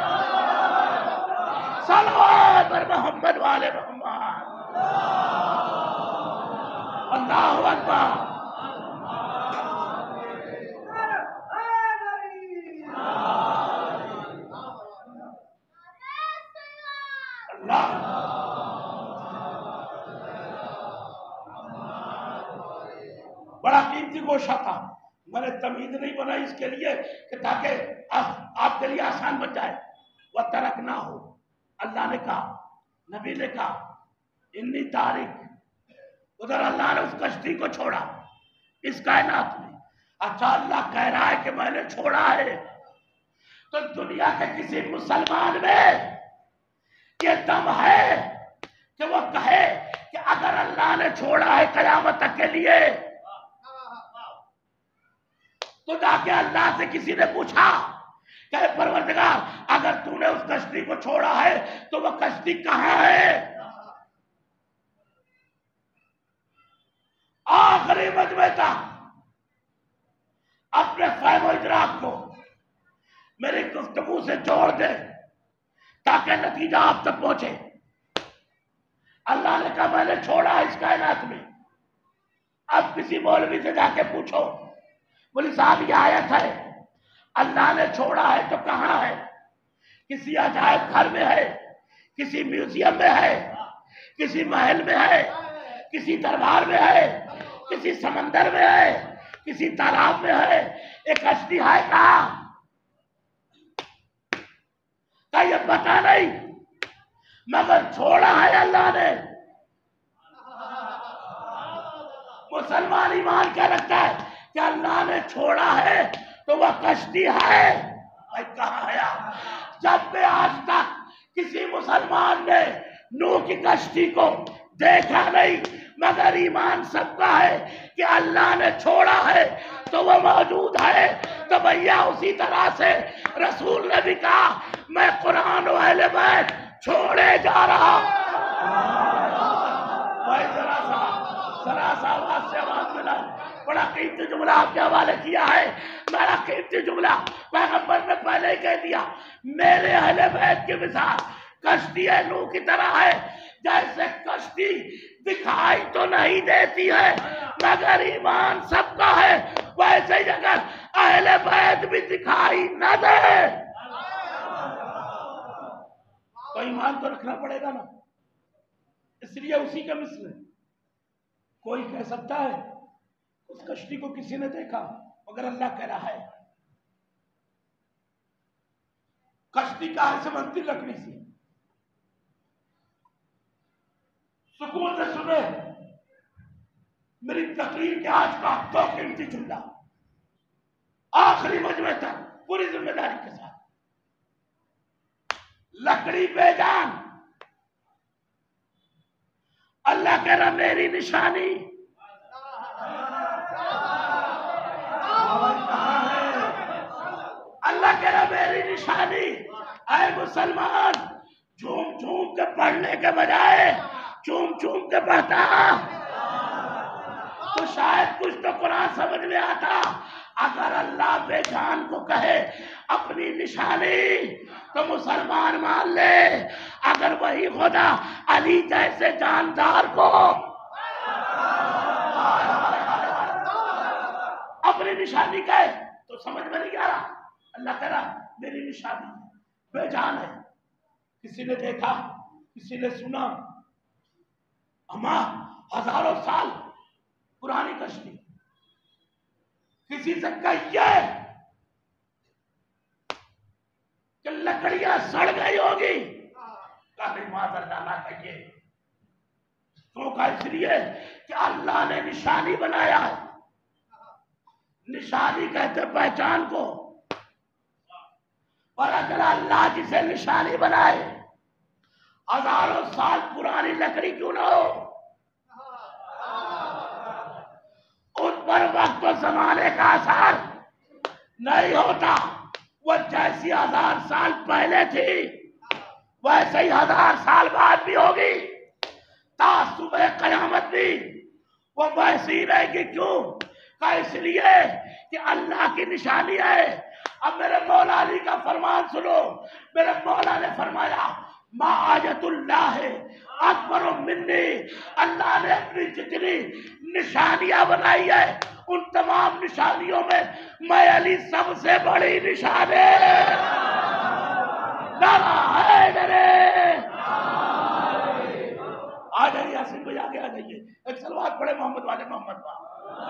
صلوات پر محمد والے محمد، اللہ اکبر۔ بڑا قیمتی گوشہ تھا، میں نے تمہید نہیں بنائی اس کے لیے کہ تاکہ آپ کے لیے آسان بن جائے۔ وَتَرَكْنَاهُ، اللہ نے کہا، نبی نے کہا انی تارک، ادھر اللہ نے اس کشتی کو چھوڑا اس کائنات میں۔ اچھا اللہ کہہ رہا ہے کہ میں نے چھوڑا ہے، تو دنیا کے کسی مسلمان میں یہ دم ہے کہ وہ کہے کہ اگر اللہ نے چھوڑا ہے قیامت تک کے لیے، تو جا کے اللہ سے کسی نے پوچھا کہ پروردگار اگر تو نے اس کشتی کو چھوڑا ہے تو وہ کشتی کہاں ہے؟ آخری مجمع تک اپنے فہم و ادراک کو میری گفتگو سے جوڑ دے تاکہ نتیجہ آپ تک پہنچے۔ اللہ نے کہا میں نے چھوڑا اس کائنات میں۔ اب کسی مولوی سے جا کے پوچھو، بولی صاحب یہ آیت ہے اللہ نے چھوڑا ہے تو کہاں ہے؟ کسی عجائب گھر میں ہے، کسی میوزیم میں ہے، کسی محل میں ہے، کسی دربار میں ہے، کسی سمندر میں ہے، کسی تالاب میں ہے، ایک کشتی ہے کہاں؟ کہ یہ پتہ نہیں مگر چھوڑا ہے اللہ نے۔ مسلمان ایمان کیا رکھتا ہے کہ اللہ نے چھوڑا ہے تو وہ کشتی ہے، بھائی کہاں ہے آپ؟ جب بھی آج تک کسی مسلمان نے نوح کی کشتی کو دیکھا نہیں مگر ایمان سب کا ہے کہ اللہ نے چھوڑا ہے تو وہ موجود ہے، تو بھیا اسی طرح سے رسول نے بھی کہا میں قرآن و اہل بیت چھوڑے جا رہا۔ بھائی ذرا سا ذرا سا آواز سے آواز ملا، بڑا قیمتی جملہ آپ کے حوالے کیا ہے، میرا قیمتی جملہ پیغمبر نے پہلے ہی کہہ دیا، میرے اہل بیت کی مثال کشتی نوح کی طرح ہے، جیسے کشتی دکھائی تو نہیں دیتی ہے مگر ایمان سب کا ہے، ویسے ہی اگر اہل بیت بھی دکھائی نہ دے تو ایمان تو رکھنا پڑے گا نا۔ اس لیے اسی کا مثل ہے، کوئی کہہ سکتا ہے اس کشتی کو کسی نے دیکھا مگر اللہ کہہ رہا ہے کشتی کہاں سے بنتی؟ لکڑی سے، سکون سے سنے میری تقریر کے آج کا دو قیمتی جملہ آخری مجمع تک پوری ذمہ داری کے ساتھ. لکڑی بے جان اللہ کہہ رہا میری نشانی اللہ کہہ رہا میری نشانی. اے مسلمان جھوم جھوم کے پڑھنے کے بجائے چوم چوم کے پڑھتا تو شاید کچھ تو قرآن سمجھ میں آتا. اگر اللہ بے جان کو کہے اپنی نشانی تو مسلمان مان لے. اگر وہی خدا علی جیسے جاندار کو اپنی نشانی کہے تو سمجھ میں نہیں آ رہا. اللہ کہہ رہا میری نشانی بے جان ہے. کسی نے دیکھا کسی نے سنا اما ہزاروں سال پرانی کشتی کسی سے کہیے کہ لکڑیاں سڑ گئی ہوگی کہا نہیں معذر اللہ نہ کہیے. کیوں کہا اس لیے کہ اللہ نے نشانی بنایا ہے. نشانی کہتے پہچان کو. اور اگر اللہ جسے نشانی بنائے ہزاروں سال پرانی لکڑی کیوں نہ ہو اس پر وقت و زمانے کا اثر نہیں ہوتا. وہ جیسی ہزار سال پہلے تھی ویسے ہی ہزار سال بعد بھی ہوگی. تا صبح قیامت بھی وہ ویسی ہی رہے گی. کیوں کہ اس لیے کہ اللہ کی نشانی ہے. اب میرے مولا علی کا فرمان سنو. میرے مولا نے فرمایا ما آیت اللہ اکبر منی. اللہ نے اپنی جتنی نشانیاں بنائی ہے ان تمام نشانیوں میں میں علی سب سے بڑی نشانی. نعرہ حیدر. آ جائیے یاسین بھائی آگے آ جائیے. ایک صلوات پڑھے محمد والے محمد والے.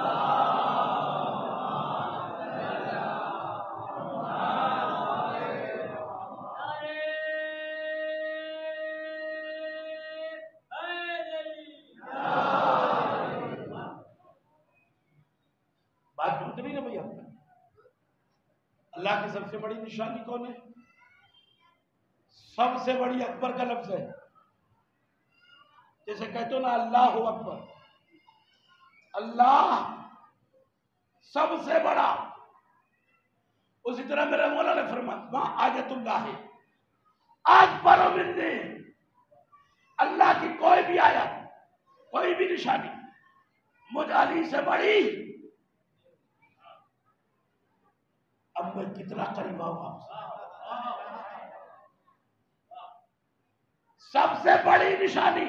اللہ کی سب سے بڑی نشانی کون ہے؟ سب سے بڑی اکبر کا لفظ ہے. جیسے کہتے ہو نا اللہ اکبر. اللہ سب سے بڑا. اسی طرح میرے مولا نے فرمایا ما آیت اللہ اکبر منی. اللہ کی کوئی بھی آیت کوئی بھی نشانی مجھ علی سے بڑی. اب میں کتنا قریب آؤں. سب سے بڑی نشانی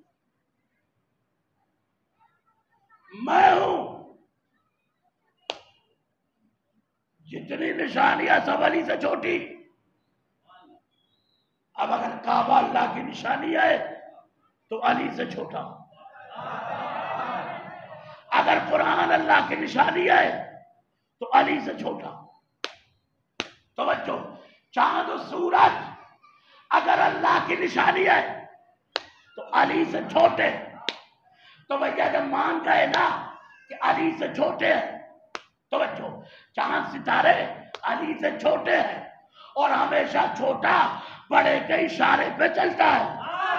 میں ہوں. جتنی نشانیاں سب علی سے چھوٹی. اب اگر کعبہ اللہ کی نشانی ہے تو علی سے چھوٹا. اگر قرآن اللہ کی نشانی ہے تو علی سے چھوٹا. توجہ. چاند و سورج اگر اللہ کی نشانی ہے تو علی سے چھوٹے. تو بھیا جب مان گئے نا کہ علی سے چھوٹے ہیں. توجہ. چاند ستارے علی سے چھوٹے ہیں اور ہمیشہ چھوٹا بڑے کے اشارے پہ چلتا ہے.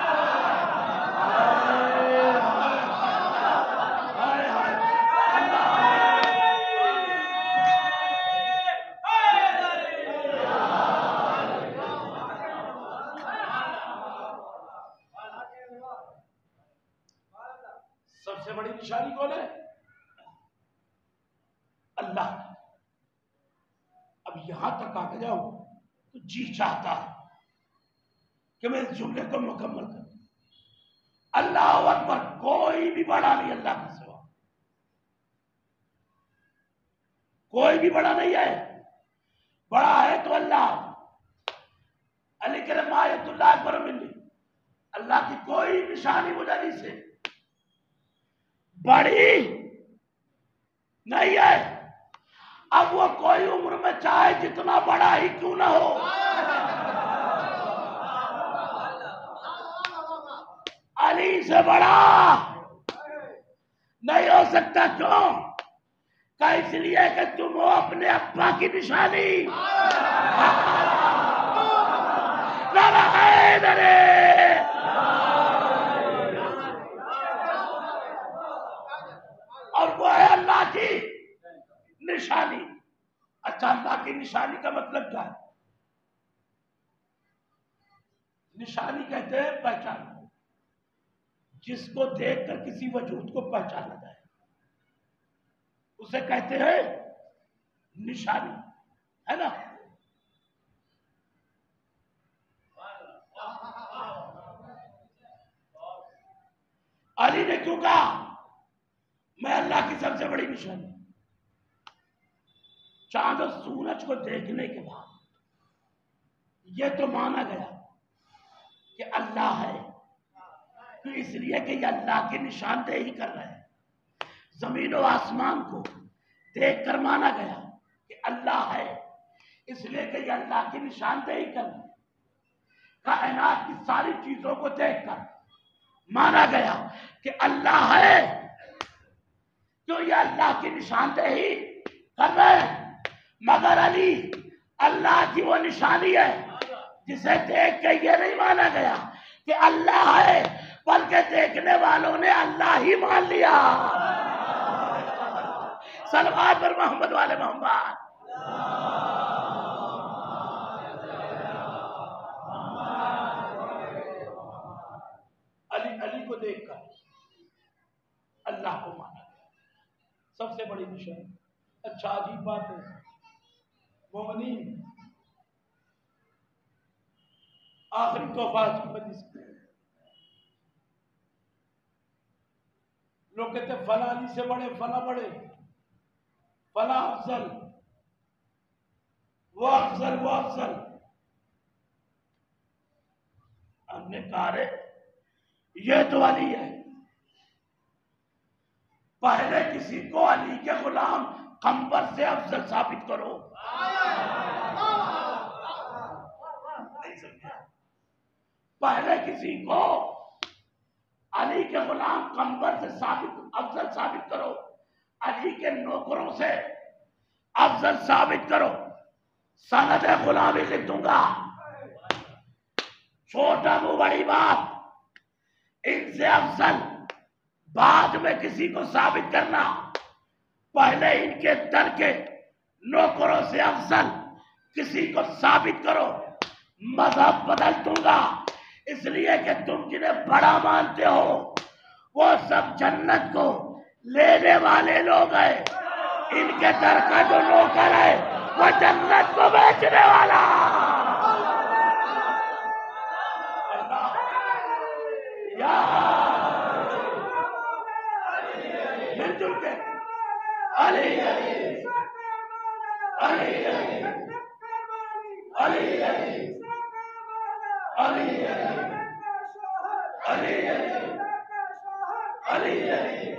سب سے بڑی نشانی کون ہے؟ اللہ. اب یہاں تک آ کے جاؤں تو جی چاہتا ہے کہ میں اس جملے کو مکمل کر دوں. اللہ اکبر. کوئی بھی بڑا نہیں اللہ کے سوا. کوئی بھی بڑا نہیں ہے. بڑا ہے تو اللہ. علی کہ ما آیت اللہ اکبر منی. اللہ کی کوئی نشانی مجھے علی سے بڑی نہیں ہے. اب وہ کوئی عمر میں چاہے جتنا بڑا ہی کیوں نہ ہو علی سے بڑا نہیں ہو سکتا. کیوں؟ کہ اس لیے کہ تم ہو اپنے ابا کی نشانی. نعرہ حیدری. اور وہ ہے اللہ کی نشانی. اچھا، اللہ کی نشانی کا مطلب کیا ہے؟ نشانی کہتے ہیں پہچان، جس کو دیکھ کر کسی وجود کو پہچانا جائے اسے کہتے ہیں نشانی، ہے نا؟ علی نے کیوں کہا میں اللہ کی سب سے بڑی نشانی؟ چاند و سورج کو دیکھنے کے بعد یہ تو مانا گیا کہ اللہ ہے، تو اس لیے کہ یہ اللہ کی نشاندہی کر رہے ہیں. زمین و آسمان کو دیکھ کر مانا گیا کہ اللہ ہے، اس لیے کہ یہ اللہ کی نشاندہی کر رہے ہیں. کائنات کی ساری چیزوں کو دیکھ کر مانا گیا کہ اللہ ہے، تو یہ اللہ کی نشاندہی کر رہے ہیں. مگر علی اللہ کی وہ نشانی ہے جسے دیکھ کے یہ نہیں مانا گیا کہ اللہ ہے، بلکہ دیکھنے والوں نے اللہ ہی مان لیا. صلوات پر محمد والے محمد. علی علی کو دیکھ کر اللہ کو مانا گیا، سب سے بڑی نشانی. اچھا، عجیب بات ہے، مومنین آخری تحفہ کی مجلس میں لوگ کہتے ہیں فلاں علی سے بڑے، فلاں بڑے، فلاں افضل، وہ افضل، وہ افضل. ہم نے کہا رے یہ تو علی ہے. پہلے کسی کو علی کے غلام قمبر سے افضل ثابت کرو. نہیں سمجھا؟ پہلے کسی کو علی کے غلام قمبر سے ثابت افضل ثابت کرو، علی کے نوکروں سے افضل ثابت کرو. سند غلامی لکھ دوں گا. چھوٹا وہ بڑی بات، ان سے افضل بعد میں کسی کو ثابت کرنا. پہلے ان کے در کے نوکروں سے افضل کسی کو ثابت کرو. مذہب بدل دوں گا، اس لیے کہ تم جنہیں بڑا مانتے ہو وہ سب جنت کو لینے والے لوگ ہیں. ان کے در کا جو نوکر ہے وہ جنت کو بیچنے والا. مل جل کے علی علی علی علی علی علی علی علی علی.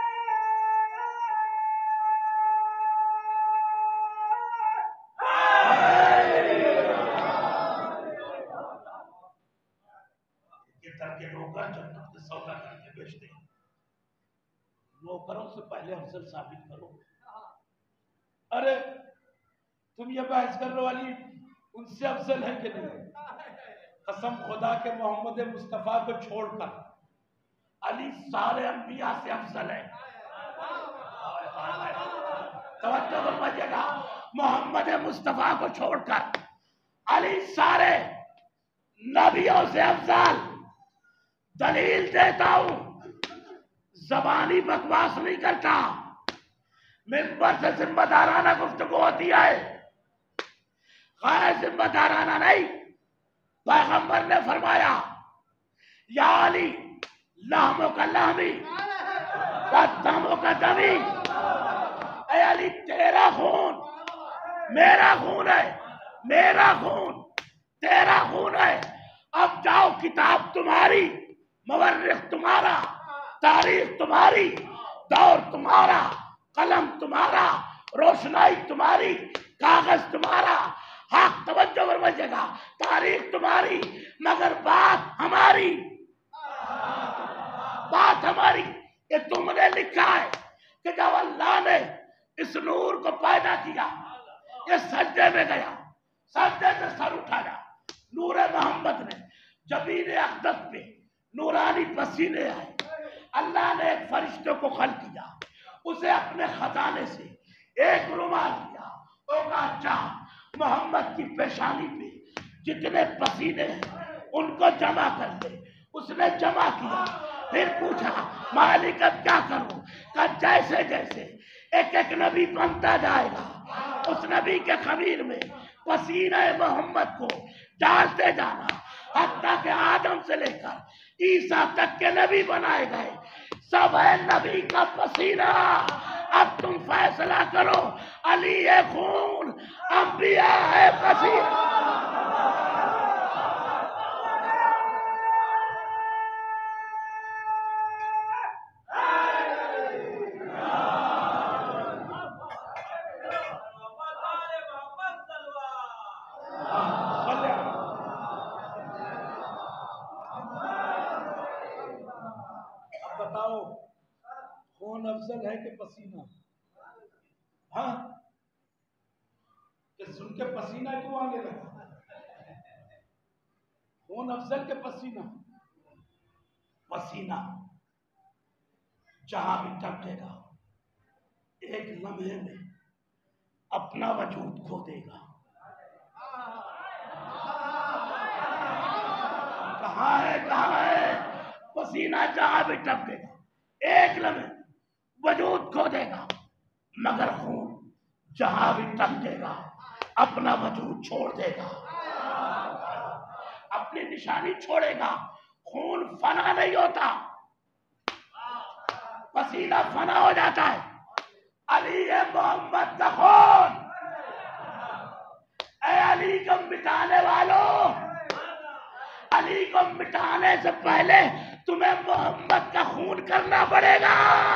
سودا کر کے بیچتے ہیں. نوکروں سے پہلے افضل ثابت کرو. ارے تم یہ بحث کر رہے والی ان سے افضل ہے کہ نہیں؟ قسم خدا کے محمد مصطفیٰ کو چھوڑ کر علی سارے انبیاء سے افضل ہے. توجہ فرمائیے گا، محمد مصطفیٰ کو چھوڑ کر علی سارے نبیوں سے افضل. دلیل دیتا ہوں، زبانی بکواس نہیں کرتا، منبر سے ذمہ دارانہ گفتگو ہوتی ہے، غیر ذمہ دارانہ نہیں. پیغمبر نے فرمایا یا علی لحموں کا لحمی و دموں کا دمی. اے علی تیرا خون میرا خون ہے، میرا خون تیرا خون ہے. اب جاؤ، کتاب تمہاری، مورخ تمہارا، تاریخ تمہاری، دور تمہارا، قلم تمہارا، روشنائی تمہاری، کاغذ تمہارا. حق توجہ فرمائیے گا، تاریخ تمہاری مگر بات ہماری. جب اللہ نے اس نور کو پیدا کیا یہ سجدے میں گیا، سجدے سے سر اٹھایا، نور محمد نے جبین اقدس پہ نورانی پسینے آئے، اللہ نے ایک فرشتے کو خلق کیا، اسے اپنے خزانے سے ایک رومال دیا، وہ کہا جا محمد کی پیشانی پہ جتنے پسینے ہیں ان کو جمع کر لے، اس نے جمع کیا، پھر پوچھا مالک اب کیا کروں؟ کہ جیسے جیسے ایک ایک نبی بنتا جائے گا اس نبی کے خمیر میں پسینہ محمد کو ڈالتے جانا، حتیٰ کہ آدم سے لے کر عیسیٰ تک کے نبی بنائے گئے سب ہے نبی کا پسینہ۔ اب تم فیصلہ کرو، علی ہے خون، انبیاء ہے پسینہ۔ خون افضل ہے کہ پسینہ؟ ہاں کہ سن کے پسینہ کیوں آنے لگا؟ خون افضل کہ پسینہ؟ پسینہ جہاں بھی ٹپکے گا ایک لمحے میں اپنا وجود کھو دے گا۔ کہاں ہے کہاں ہے پسینہ جہاں بھی ٹپکے گا ایک لمحے وجود کھو دے گا، مگر خون جہاں بھی ٹپکے گا اپنا وجود چھوڑ دے گا، اپنی نشانی چھوڑے گا۔ خون فنا نہیں ہوتا، پسینہ فنا ہو جاتا ہے۔ علی ہے محمد کا خون، اے علی کو مٹانے والوں، علی کو مٹانے سے پہلے تمہیں محمد کا خون کرنا پڑے گا،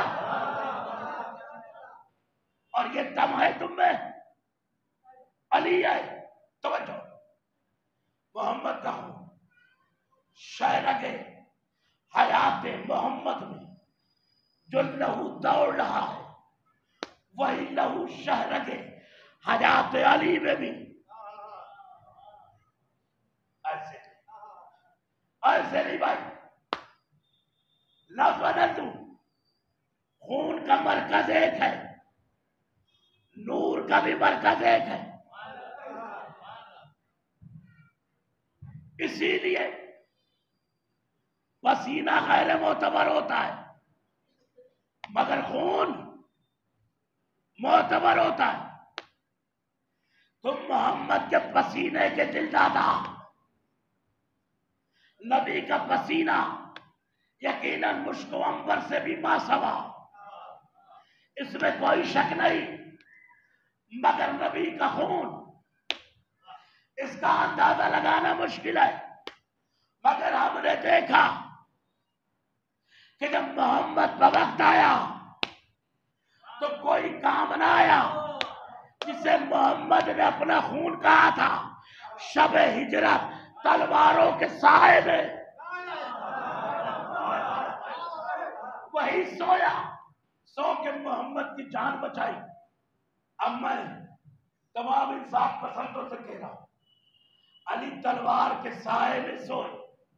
اور یہ دم ہے تم میں، علی ہے۔ توجہ، محمد کا خون شہرگ حیات محمد میں جو لہو دوڑ رہا ہے وہی لہو شہرگ حیات علی میں بھی ایسے ایسے نہیں بھائی، لفظ بدل دوں، خون کا مرکز ایک ہے، نور کا بھی مرکز ایک ہے، اسی لیے پسینہ غیر معتبر ہوتا ہے مگر خون معتبر ہوتا ہے۔ تم محمد کے پسینے کے دل دادا، نبی کا پسینہ یقیناً مشک و عنبر سے بھی ماسوا، اس میں کوئی شک نہیں، مگر نبی کا خون اس کا اندازہ لگانا مشکل ہے۔ مگر ہم نے دیکھا کہ جب محمد کا وقت آیا تو کوئی کام نہ آیا جسے محمد نے اپنا خون کہا تھا۔ شب ہجرت تلواروں کے سائے میں وہی سویا، سو کے محمد کی جان بچائی۔ اب میں تمام انصاف پسندوں سے کہہ رہا ہوں، علی تلوار کے سائے میں سوئے،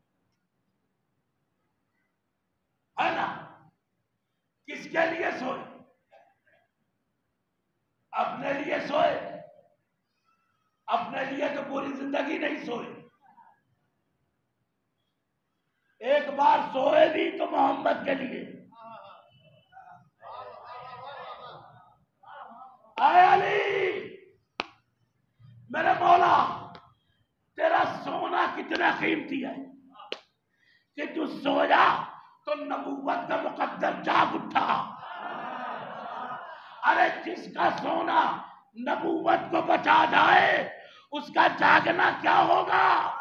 ہے نا؟ کس کے لیے سوئے؟ اپنے لیے سوئے؟ اپنے لیے تو پوری زندگی نہیں سوئے، ایک بار سوئے بھی تو محمد کے لیے۔ اے علی میرے مولا، تیرا سونا کتنا قیمتی ہے کہ تو سویا تو نبوت کا مقدر جاگ اٹھا۔ ارے جس کا سونا نبوت کو بچا جائے اس کا جاگنا کیا ہوگا؟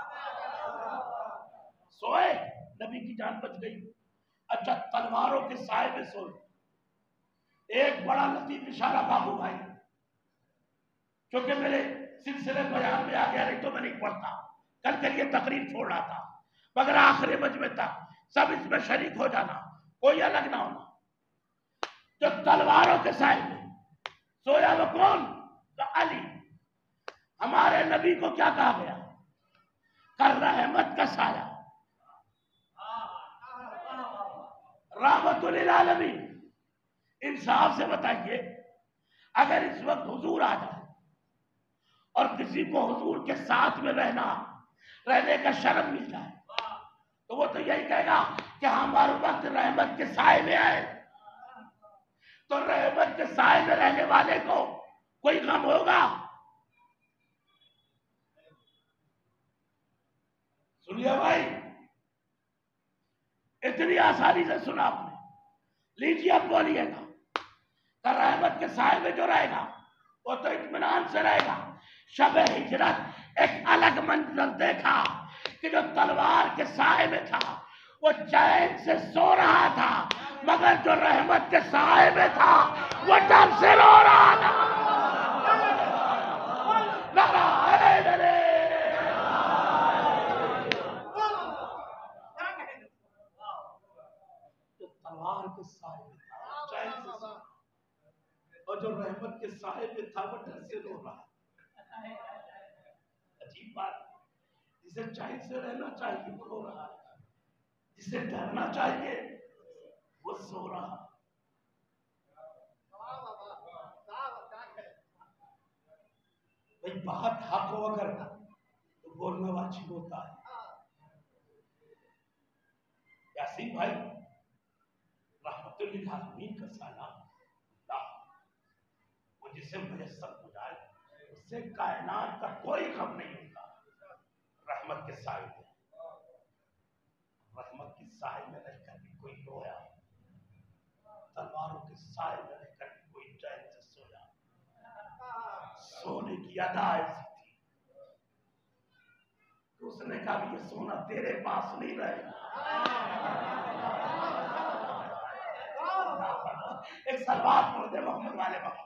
سوئے، نبی کی جان بچ گئی۔ اچھا، تلواروں کے سائے میں سوئے۔ ایک بڑا لطیف اشارہ بابو بھائی، کیونکہ میرے سلسلے بیان میں آ گیا، نہیں تو میں نہیں پڑھتا، کل کل یہ تقریر چھوڑ رہا تھا، مگر آخری مجمع تک سب اس میں شریک ہو جانا، کوئی الگ نہ ہونا۔ جو تلواروں کے سائے میں سویا وہ کون؟ تو علی۔ ہمارے نبی کو کیا کہا گیا؟ کر رحمت کا سایہ، رحمت للعالمین۔ انصاف سے بتائیے، اگر اس وقت حضور آ جائے اور کسی کو حضور کے ساتھ میں رہنا رہنے کا شرم مل جائے تو وہ تو یہی کہے گا کہ ہمارے وقت رحمت کے سائے میں آئے۔ تو رحمت کے سائے میں رہنے والے کو کوئی غم ہوگا؟ سنیے بھائی، اتنی آسانی سے سنا آپ نے، لیجیے اب بولیے گا۔ تو رحمت کے سائے میں جو رہے گا وہ تو اطمینان سے رہے گا۔ شب ہجرت ایک الگ منظر دیکھا کہ جو تلوار کے سائے میں تھا وہ چین سے سو رہا تھا، مگر جو رحمت کے سائے میں تھا وہ ڈر سے رو رہا تھا۔ جو تلوار کے سائے میں تھا چین سے سو، اور جو رحمت کے سائے میں تھا وہ ڈر سے رو رہا۔ عجیب بات، جسے چین سے رہنا چاہیے وہ رو رہا ہے، جسے ڈرنا چاہیے وہ سو رہا۔ بھئی بات حق ہو اگر تو بولنا واجب ہوتا ہے۔ یاسین بھائی، رحمت للعالمین کا سلام اللہ، وہ جسے میسر ہو جائے اس سے کائنات کا کوئی غم نہیں ہوتا۔ رحمت کے سائے میں، رحمت کے سائے میں رہ کر بھی کوئی رویا، تلواروں کے سائے میں رہ کر بھی کوئی چین سے سویا۔ سونے کی ادا ایسی تھی کہ اس نے کہا بھی یہ سونا تیرے پاس نہیں رہے گا۔ ایک سلوات پڑھ دے محمد والے محمد۔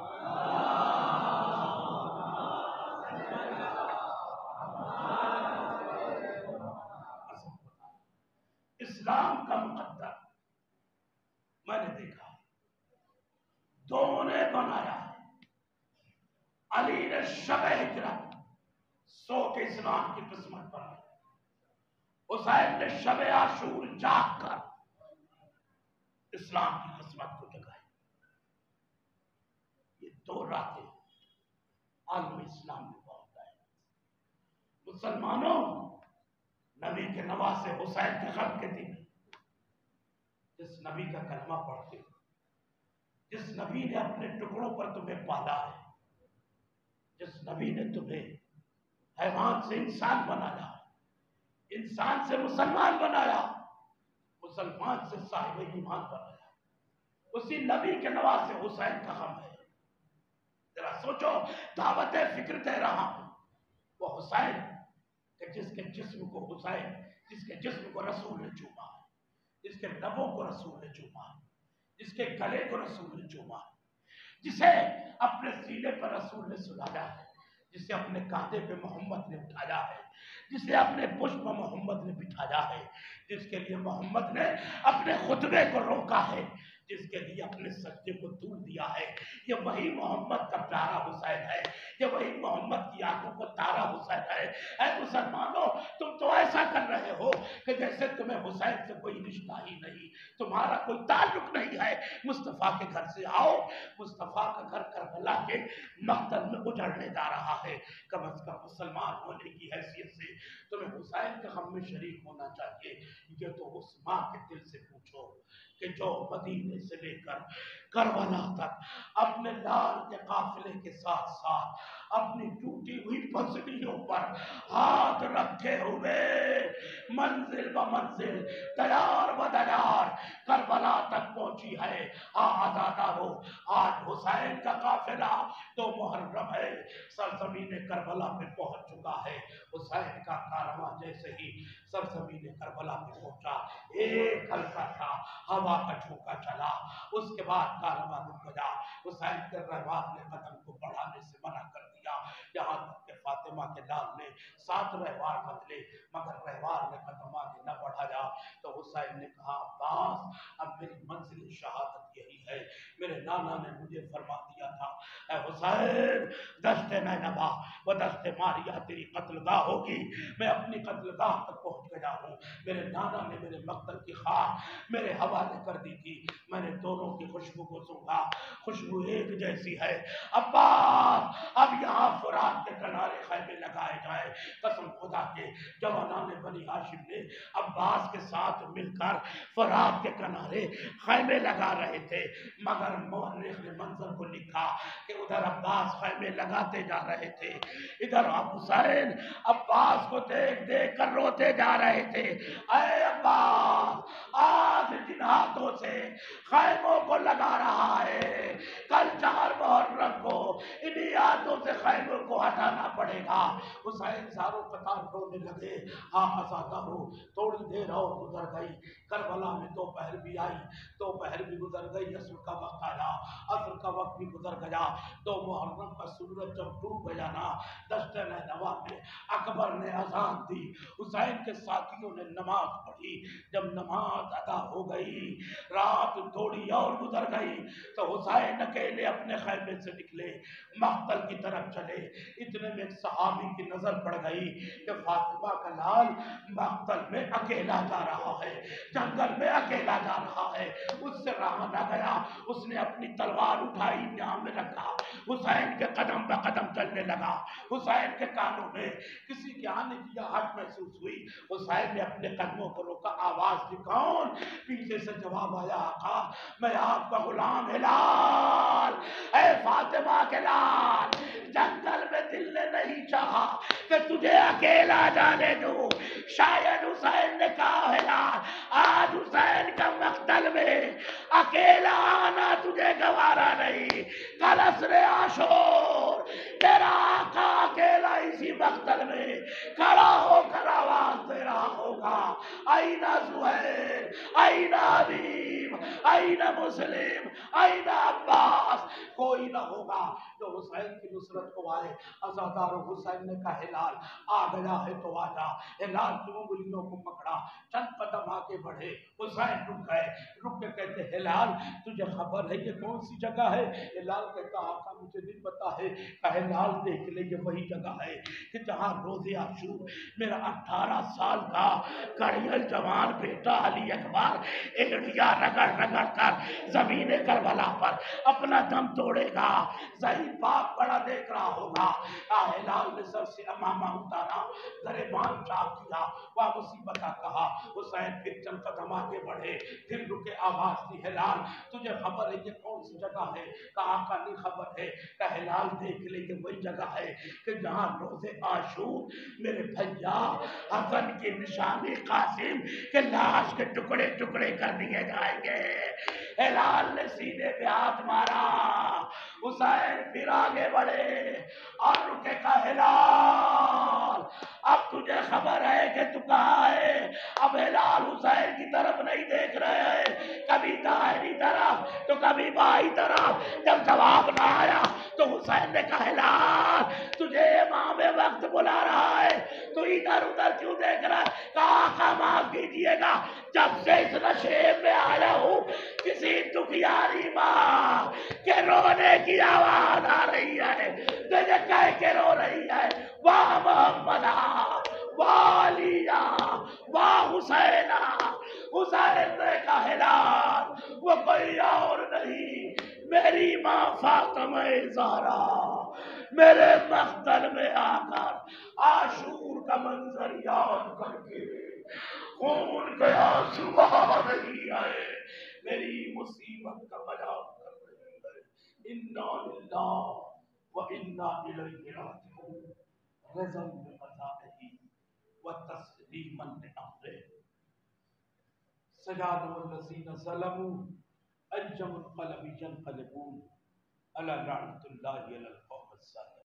اسلام کا مقدر میں نے دیکھا دونوں نے بنایا۔ علی نے شب ہجرت سو کے اسلام کی قسمت بنائی، حسین نے شب عاشور جاگ کر اسلام کی قسمت کو جگائی۔ یہ دو راتیں عالم اسلام میں بہت ہے۔ مسلمانوں، نبی کے نواسے حسین کے غم کے دن، جس نبی کا کلمہ پڑھتے ہو، جس نبی نے اپنے ٹکڑوں پر تمہیں پالا ہے، جس نبی نے تمہیں حیوان سے انسان بنایا، انسان سے مسلمان بنایا، مسلمان سے صاحب ایمان بنایا، اسی نبی کے نواسے حسین کا غم ہے۔ ذرا سوچو، دعوت فکر دے رہا ہوں، وہ حسین کہ جس کے جسم کو حسین جس کے جسم کو رسول نے چوما، جس کے لبوں کو رسول نے چوما، جس کے گلے کو رسول نے چوما، جسے اپنے سینے پر رسول نے سلایا ہے، جسے اپنے کاندھے پہ محمد نے اٹھایا ہے، جسے اپنے پشت پر محمد نے بٹھایا ہے، جس کے لیے محمد نے اپنے خطبے کو روکا ہے، جس کے لیے اپنے سجدے کو دور دیا ہے، یہ وہی محمد کا پیارا حسین ہے، یہ وہی محمد کی آنکھوں کو تارا حسین ہے۔ اے مسلمانوں، تم تو ایسا کر رہے ہو کہ جیسے تمہیں حسین سے کوئی رشتہ ہی نہیں، تمہارا کوئی تعلق نہیں ہے۔ مصطفیٰ کے گھر سے آؤ، مصطفیٰ کا گھر کربلا کے مقتل میں اجڑنے جا رہا ہے، کم از کم مسلمان ہونے کی حیثیت سے تمہیں حسین کے غم میں شریک ہونا چاہیے۔ یہ تو اس ماں کے دل سے پوچھو کہ جو مدینے سے لے کر کربلا تک اپنے لال کے قافلے کے ساتھ ساتھ اپنی ٹوٹی ہوئی پسلیوں پر ہاتھ رکھے ہوئے منزل ب منزل دیار و دیار کربلا تک پہنچی ہے۔ آزادارو، آج حسین کا قافلہ تو محرم ہے، سرزمین کربلا پہ پہنچ چکا ہے۔ حسین کا کارواں جیسے ہی سرزمین کربلا پہ پہنچا، ایک ہلکا سا ہوا کا جھونکا چلا، اس کے بعد کارواں رک گیا۔ حسین کے رہوار نے قدم کو بڑھانے سے منع کر دیا، یہاں تک کہ فاطمہ کے لال نے سات رہوار بدلے مگر رہوار نے قدم آگے نہ بڑھایا۔ تو حسین نے کہا عباس، اب میری منزل شہادت یہی ہے نانا نے مجھے فرما دیا تھا اے حسین دشت نینوا و دشت ماریا تیری قتل گاہ ہوگی، میں اپنی قتل گاہ تک پہنچ گیا ہوں۔ میرے نانا نے میرے مقتل کی خواہ میرے حوالے کر دی تھی، میں نے دونوں کی خوشبو کو سونگا، خوشبو ایک جیسی ہے۔ عباس اب یہاں فرات کے کنارے خیمے لگائے جائے، قسم خدا کے جوانان بنی ہاشم نے عباس کے ساتھ مل کر فرات کے کنارے خیمے لگا رہے تھے، مگر مورخ نے منظر کو لکھا کہ ادھر عباس خیمے لگاتے جا رہے تھے، ادھر حسین عباس کو دیکھ دیکھ کر روتے جا رہے تھے۔ اے عباس آج جن ہاتھوں سے خیموں کو لگا رہا ہے، کل چار محرم کو انہی ہاتھوں سے خیموں کو ہٹانا پڑے گا۔ حسین زاروں قطار رونے لگے، ہاں عزادارو تھوڑی دیر اور گزر گئی، کربلا میں دوپہر بھی آئی، دوپہر بھی گزر گئی، عصر کا وقت آیا، عصر کا وقت بھی گزر گیا، دو محرم کا سورج جب ڈوب گیا نا، دشت نینوا میں اکبر نے اذان دی، حسین کے ساتھیوں نے نماز پڑھی، جب نماز ادا ہو گئی، رات تھوڑی اور گزر گئی تو حسین اکیلے اپنے خیمے سے نکلے، مقتل کی طرف چلے، اتنے میں ایک صحابی کی نظر پڑ گئی کہ فاطمہ کا لال مقتل میں اکیلا جا رہا ہے، جنگل میں اکیلا جا رہا ہے، اس سے رہا نہ گیا، اس نے اپنی تلوار اٹھائی یہاں میں رکھا، حسین کے قدم بہ قدم چلنے لگا، حسین کے کانوں میں کسی کے آنے کی آہٹ محسوس ہوئی، حسین نے اپنے قدموں کو روکا، آواز دی کون؟ پیچھے سے جواب آیا آقا میں آپ کا غلام ہلال، اے فاطمہ کے لال، جنگل میں دل نے نہیں چاہا کہ تجھے اکیلا جانے دوں، شاید حسین نے کہا ہلال آج حسین کا مقتل میں اکیلا آنا تجھے گوارا نہیں، کل عصر عاشور تیرا آقا اکیلا اسی مقتل میں کھڑا ہو کر آواز دے رہا ہوگا، اینا زہیر، اینا حبیب، اینا مسلم، اینا عباس، کوئی نہ ہوگا جو حسین کی نصرت کو آئے۔ عزادار حسین نے کہا ہلال آ گیا ہے تو آ جا، ہلال کی انگلیوں کو پکڑا، چند قدم آگے بڑھے، حسین رک گئے، رک کے کہتے ہلال تجھے خبر ہے یہ کون سی جگہ ہے؟ ہلال کہتا آقا مجھے نہیں پتا ہے، کہ ہلال دیکھ لے یہ وہی جگہ ہے کہ جہاں روز عاشور میرا اٹھارہ سال کا کڑیل جوان بیٹا علی اکبر ایڑیا رگڑ رگڑ کر زمین کربلا پر اپنا دم توڑے گا، ظہیر باپ بڑا دیکھ رہا ہوگا۔ ہلال نے سر سے امامہ اتارا، گریبان چاک کیا، وہ مصیبتہ کہا، حسین پھر چند قدم آگے بڑھے، پھر رکے، آواز دی ہلال تجھے خبر ہے یہ کون سی جگہ ہے؟ کہا آقا نہیں خبر ہے، کہ ہلال دیکھ لے یہ وہی جگہ ہے کہ جہاں روز عاشور میرے بھیا حسن کی نشانی قاسم کے لاش کے ٹکڑے ٹکڑے کر دیے جائیں گے۔ ہلال نے سینے پہ ہاتھ مارا، حسین پھر آگے بڑھے اور رکے، کہا ہلال اب تجھے خبر ہے کہ تو کہاں ہے؟ اب ہلال حسین کی طرف نہیں دیکھ رہے ہیں، کبھی دائری طرف تو کبھی بائیں طرف، جب جواب نہ آیا تو حسین نے کہا ہلال تجھے امام وقت بلا رہا ہے تو ادھر ادھر کیوں دیکھ رہا ہے؟ کہا آقا معاف کیجئے گا، جب سے اس نشیب میں آیا ہوں کسی دکھیاری ماں کے رونے کی آواز آ رہی ہے، تجھے کہہ کے رو رہی ہے واہ محمدہ واہ علیہ واہ حسینہ۔ حسین نے کہا ہلال وہ کوئی اور نہیں میری ماں فاطمہ زہرا، میرے مقتل میں آ کر عاشور کا منظر یاد کر کے خون کے آنسو بہا رہی ہے، میری مصیبت کا بیان کر رہی ہے، انا للہ و انا الیہ راجعون، رضا بقضائہ و تسلیما لامرہ، سيعلم الذين ظلموا أي منقلب ينقلبون، ألا لعنة الله على القوم الظالمين۔